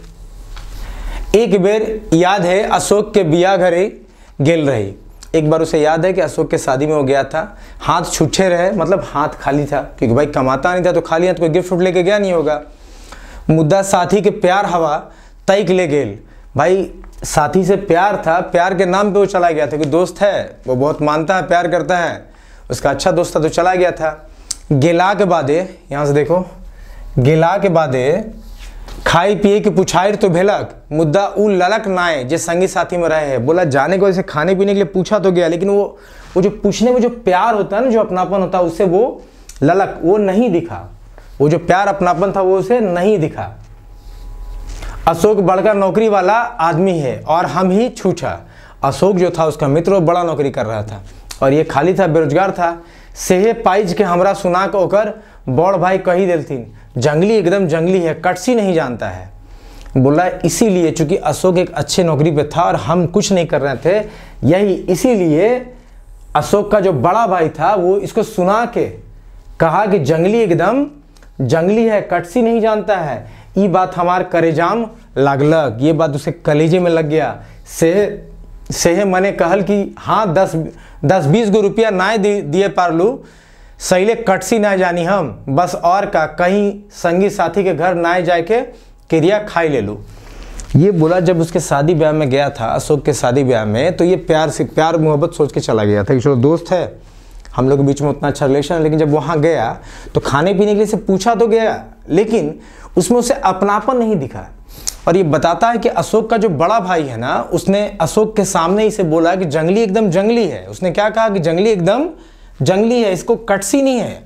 बेर याद है अशोक के बिया घरे गेल रही। एक बार उसे याद है कि अशोक के शादी में वो गया था, हाथ छूछे रहे, मतलब हाथ खाली था, क्योंकि भाई कमाता नहीं था तो खाली हाथ कोई गिफ्ट उठ लेके गया नहीं होगा। मुद्दा साथी के प्यार हवा तैक ले गेल, भाई साथी से प्यार था, प्यार के नाम पे वो चला गया था कि दोस्त है, वो बहुत मानता है, प्यार करता है, उसका अच्छा दोस्त था तो चला गया था। गेला के बादे, यहाँ से देखो, गेला के बादे खाई पिए के पुछाइर तो भेलक, मुद्दा उ ललक नाए जे संगी साथी में रहे हैं। बोला जाने को जैसे खाने पीने के लिए पूछा तो गया, लेकिन वो जो पूछने में जो प्यार होता है ना, जो अपनापन होता है, उससे वो ललक वो नहीं दिखा, वो जो प्यार अपनापन था वो उसे नहीं दिखा। अशोक बड़का नौकरी वाला आदमी है और हम ही छूछा। अशोक जो था उसका मित्र, वो बड़ा नौकरी कर रहा था और ये खाली था, बेरोजगार था। सेहे पाइज के हमरा सुना के ओकर बड़ भाई कही देलथिन, जंगली एकदम जंगली है, कटसी नहीं जानता है। बोला इसीलिए चूंकि अशोक एक अच्छे नौकरी पे था और हम कुछ नहीं कर रहे थे, यही इसीलिए अशोक का जो बड़ा भाई था वो इसको सुना के कहा कि जंगली एकदम जंगली है, कटसी नहीं जानता है। ये बात हमार करेजाम लागलक, ये बात उसे कलेजे में लग गया। सेहे मने कहल कि हाँ 10-20 गो रुपया ना दिए पारलू, सहीले कटसी ना जानी हम, बस और का कहीं संगी साथी के घर ना जाए के क्रिया खाई ले लूँ। ये बोला जब उसके शादी ब्याह में गया था, अशोक के शादी ब्याह में, तो ये प्यार मोहब्बत सोच के चला गया था कि चलो दोस्त है, हम लोग के बीच में उतना अच्छा रिलेशन है। लेकिन जब वहाँ गया तो खाने पीने के लिए से पूछा तो गया, लेकिन उसमें उसे अपनापन नहीं दिखा। और ये बताता है कि अशोक का जो बड़ा भाई है ना, उसने अशोक के सामने ही से बोला कि जंगली एकदम जंगली है। उसने क्या कहा कि जंगली एकदम जंगली है, इसको कटसी नहीं है।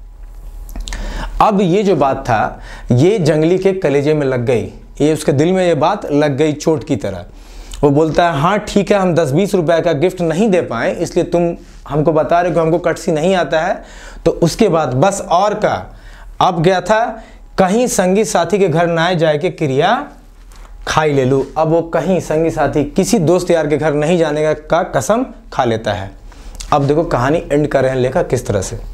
अब ये जो बात था ये जंगली के कलेजे में लग गई, ये उसके दिल में ये बात लग गई चोट की तरह। वो बोलता है हाँ ठीक है, हम 10-20 रुपए का गिफ्ट नहीं दे पाए, इसलिए तुम हमको बता रहे हो कि हमको कटसी नहीं आता है। तो उसके बाद बस और का अब गया था कहीं संगी साथी के घर ना जाए के क्रिया खाई ले लूँ। अब वो कहीं संगी साथी किसी दोस्त यार के घर नहीं जाने का कसम खा लेता है। अब देखो कहानी एंड कर रहे हैं लेखक किस तरह से।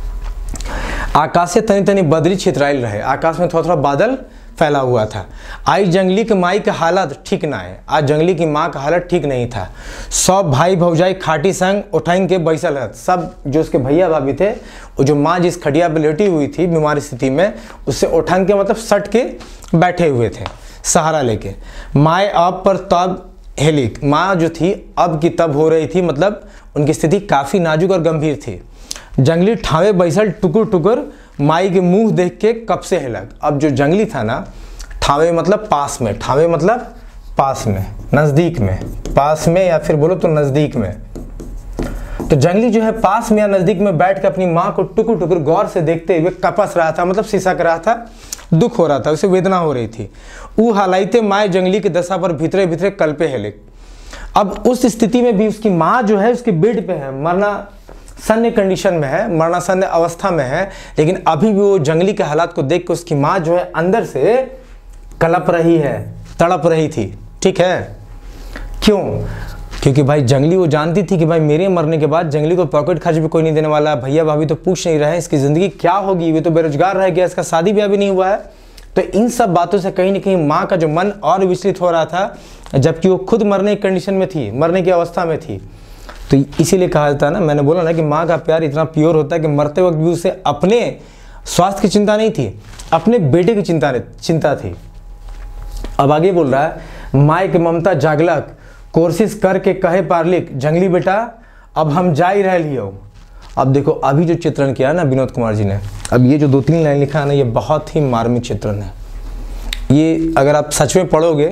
आकाश से तनी तनी बदली छितराइल रहे, आकाश में थोड़ा थोड़ा बादल फैला हुआ था। आई जंगली की माई का हालत ठीक ना है, आज जंगली की माँ का हालत ठीक नहीं था। सब भाई भौजाई खाटी संग उठाएंगे के बैसल है, सब जो उसके भैया भाभी थे, वो जो माँ जिस खटिया पर लेटी हुई थी बीमारी स्थिति में, उससे उठांग के मतलब सट के बैठे हुए थे सहारा लेके। माए अब पर तब हेली, माँ जो थी अब की तब हो रही थी, मतलब उनकी स्थिति काफ़ी नाजुक और गंभीर थी। जंगली ठावे बैसल टुकुर टुकुर माई के मुंह देख के कब से हिलक। अब जो जंगली था ना, ठावे मतलब पास में, ठावे मतलब पास में, नज़दीक में, पास में या फिर बोलो तो नज़दीक में। तो जंगली जो है पास में या नज़दीक में बैठ कर अपनी माँ को टुकुर टुकुर गौर से देखते हुए कपस रहा था, मतलब सिसक रहा था, दुख हो रहा था, उसे वेदना हो रही थी। वो हालाइते माए जंगली की दशा पर भीतरे भीतरे कल्पे हेले। अब उस स्थिति में भी उसकी माँ जो है उसके बेड पे है, मरणासन्न कंडीशन में है, मरणासन्न अवस्था में है, लेकिन अभी भी वो जंगली के हालात को देख के उसकी माँ जो है अंदर से कलप रही है, तड़प रही थी। ठीक है, क्यों? क्योंकि भाई जंगली वो जानती थी कि भाई मेरे मरने के बाद जंगली को पॉकेट खर्च भी कोई नहीं देने वाला, भैया भाभी तो पूछ नहीं रहे, इसकी ज़िंदगी क्या होगी, ये तो बेरोजगार रह गया, इसका शादी ब्याह भी नहीं हुआ है। तो इन सब बातों से कहीं ना कहीं माँ का जो मन और विचलित हो रहा था, जबकि वो खुद मरने की कंडीशन में थी, मरने की अवस्था में थी। तो इसीलिए कहा जाता है ना, मैंने बोला ना कि माँ का प्यार इतना प्योर होता है कि मरते वक्त भी उसे अपने स्वास्थ्य की चिंता नहीं थी, अपने बेटे की चिंता थी। अब आगे बोल रहा है, माँ की ममता जागलक कोशिश करके कहे पारलिक, जंगली बेटा अब हम जा ही रह लियो। अब देखो अभी जो चित्रण किया ना विनोद कुमार जी ने, अब ये जो 2-3 लाइन लिखा है ना, ये बहुत ही मार्मिक चित्रण है। ये अगर आप सच में पढ़ोगे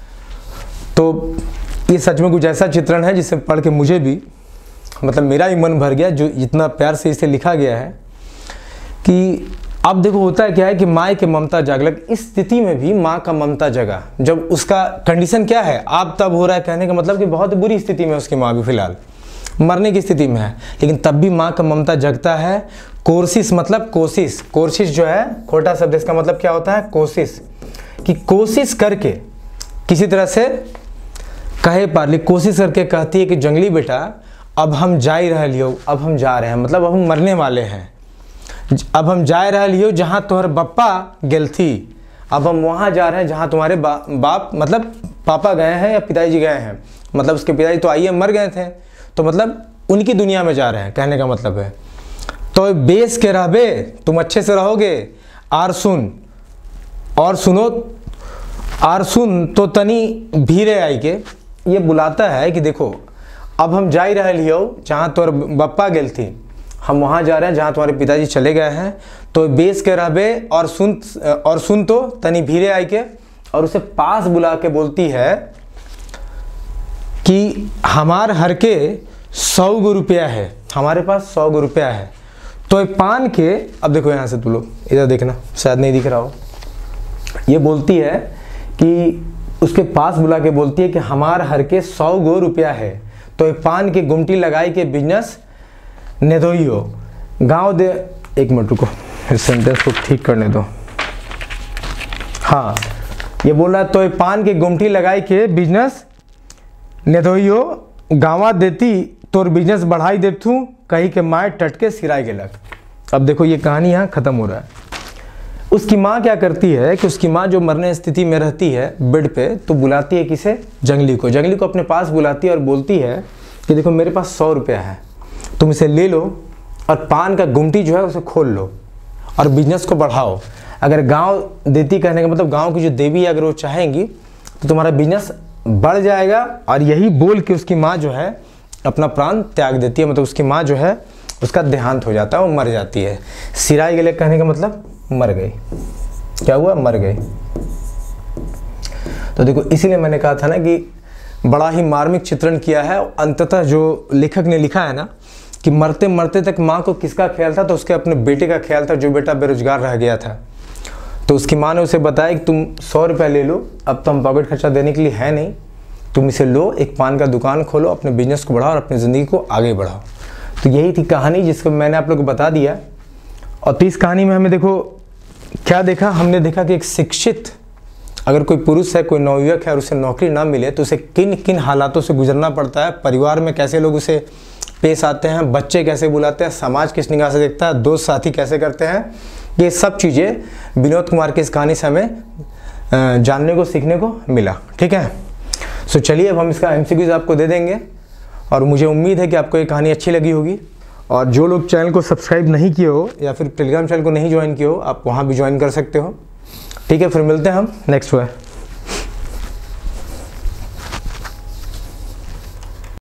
तो ये सच में कुछ ऐसा चित्रण है जिसे पढ़ के मुझे भी, मतलब मेरा ही मन भर गया, जो इतना प्यार से इसे लिखा गया है। कि अब देखो होता क्या है कि माँ के ममता जागलक, इस स्थिति में भी माँ का ममता जगा। जब उसका कंडीशन क्या है, आप तब हो रहा है, कहने का मतलब कि बहुत बुरी स्थिति में उसकी माँ भी फिलहाल मरने की स्थिति में है, लेकिन तब भी माँ का ममता जगता है। कोशिश मतलब कोशिश, कोशिश जो है खोटा शब्द, इसका मतलब क्या होता है, कोशिश। कि कोशिश करके किसी तरह से कहे पारली, कोशिश करके कहती है कि जंगली बेटा अब हम जा ही रह लियो, अब हम जा रहे हैं, मतलब अब हम मरने वाले हैं, अब हम जा रह लियो जहाँ तुम्हारे बप्पा गेल थी, अब हम वहाँ जा रहे हैं जहाँ तुम्हारे बाप मतलब पापा गए हैं या पिताजी गए हैं, मतलब उसके पिताजी तो आइए मर गए थे, तो मतलब उनकी दुनिया में जा रहे हैं, कहने का मतलब है। तो बेस के रहबे, तुम अच्छे से रहोगे, आर सुन और सुनो, आर सुन तो तनी भीरे आई के, ये बुलाता है कि देखो अब हम जा ही रह लियो जहाँ तुम्हारे बप्पा गेल थी, हम वहाँ जा रहे हैं जहाँ तुम्हारे पिताजी चले गए हैं। तो बेस के रहबे और सुन तो तनी भीरे आई के, और उसे पास बुला के बोलती है कि हमार हर के 100 गो रुपया है, हमारे पास 100 गो रुपया है। तो पान के, अब देखो यहाँ से तुम लोग इधर देखना, शायद नहीं दिख रहा हो, ये बोलती है कि उसके पास बुला के बोलती है कि हमार हर के 100 गो रुपया है, तो पान के गुमटी लगाई के बिजनेस नेदोइयो गाँव दे। एक मिनट रुको, इस सेंटेंस को ठीक करने दो। हाँ, ये बोल रहा है तो पान के गुमटी लगाई के बिजनेस नेदोइयो गाँवा देती तोर बिजनेस बढ़ाई देतू, कहीं के माए टटके सिराय गेलक। अब देखो ये कहानी यहाँ खत्म हो रहा है। उसकी माँ क्या करती है कि उसकी माँ जो मरने स्थिति में रहती है बेड पे, तो बुलाती है किसे, जंगली को, जंगली को अपने पास बुलाती है और बोलती है कि देखो मेरे पास 100 रुपया है, तुम इसे ले लो और पान का गुमटी जो है उसे खोल लो और बिजनेस को बढ़ाओ। अगर गांव देती, कहने का मतलब गांव की जो देवी है, अगर वो चाहेंगी तो तुम्हारा बिजनेस बढ़ जाएगा। और यही बोल के उसकी माँ जो है अपना प्राण त्याग देती है, मतलब उसकी माँ जो है उसका देहांत हो जाता है, वो मर जाती है। सिराय गेले कहने का मतलब मर गई, क्या हुआ, मर गई। तो देखो इसीलिए मैंने कहा था ना कि बड़ा ही मार्मिक चित्रण किया है। अंततः जो लेखक ने लिखा है ना कि मरते मरते तक माँ को किसका ख्याल था, तो उसके अपने बेटे का ख्याल था, जो बेटा बेरोजगार रह गया था। तो उसकी माँ ने उसे बताया कि तुम 100 रुपया ले लो, अब तो हम पॉकेट खर्चा देने के लिए है नहीं, तुम इसे लो, एक पान का दुकान खोलो, अपने बिजनेस को बढ़ाओ और अपनी ज़िंदगी को आगे बढ़ाओ। तो यही थी कहानी जिसको मैंने आप लोग को बता दिया। और तो इस कहानी में हमें देखो क्या देखा हमने? देखा कि एक शिक्षित अगर कोई पुरुष है, कोई नवयुवक है और उसे नौकरी ना मिले तो उसे किन किन हालातों से गुजरना पड़ता है, परिवार में कैसे लोग उसे पेश आते हैं, बच्चे कैसे बुलाते हैं, समाज किस निगाह से देखता है, दोस्त साथी कैसे करते हैं, ये सब चीज़ें विनोद कुमार की इस कहानी से हमें जानने को सीखने को मिला। ठीक है, सो चलिए अब हम इसका MCQs आपको दे देंगे और मुझे उम्मीद है कि आपको ये कहानी अच्छी लगी होगी। और जो लोग चैनल को सब्सक्राइब नहीं किए हो या फिर टेलीग्राम चैनल को नहीं ज्वाइन किए हो, आप वहाँ भी ज्वाइन कर सकते हो। ठीक है, फिर मिलते हैं हम नेक्स्ट बार।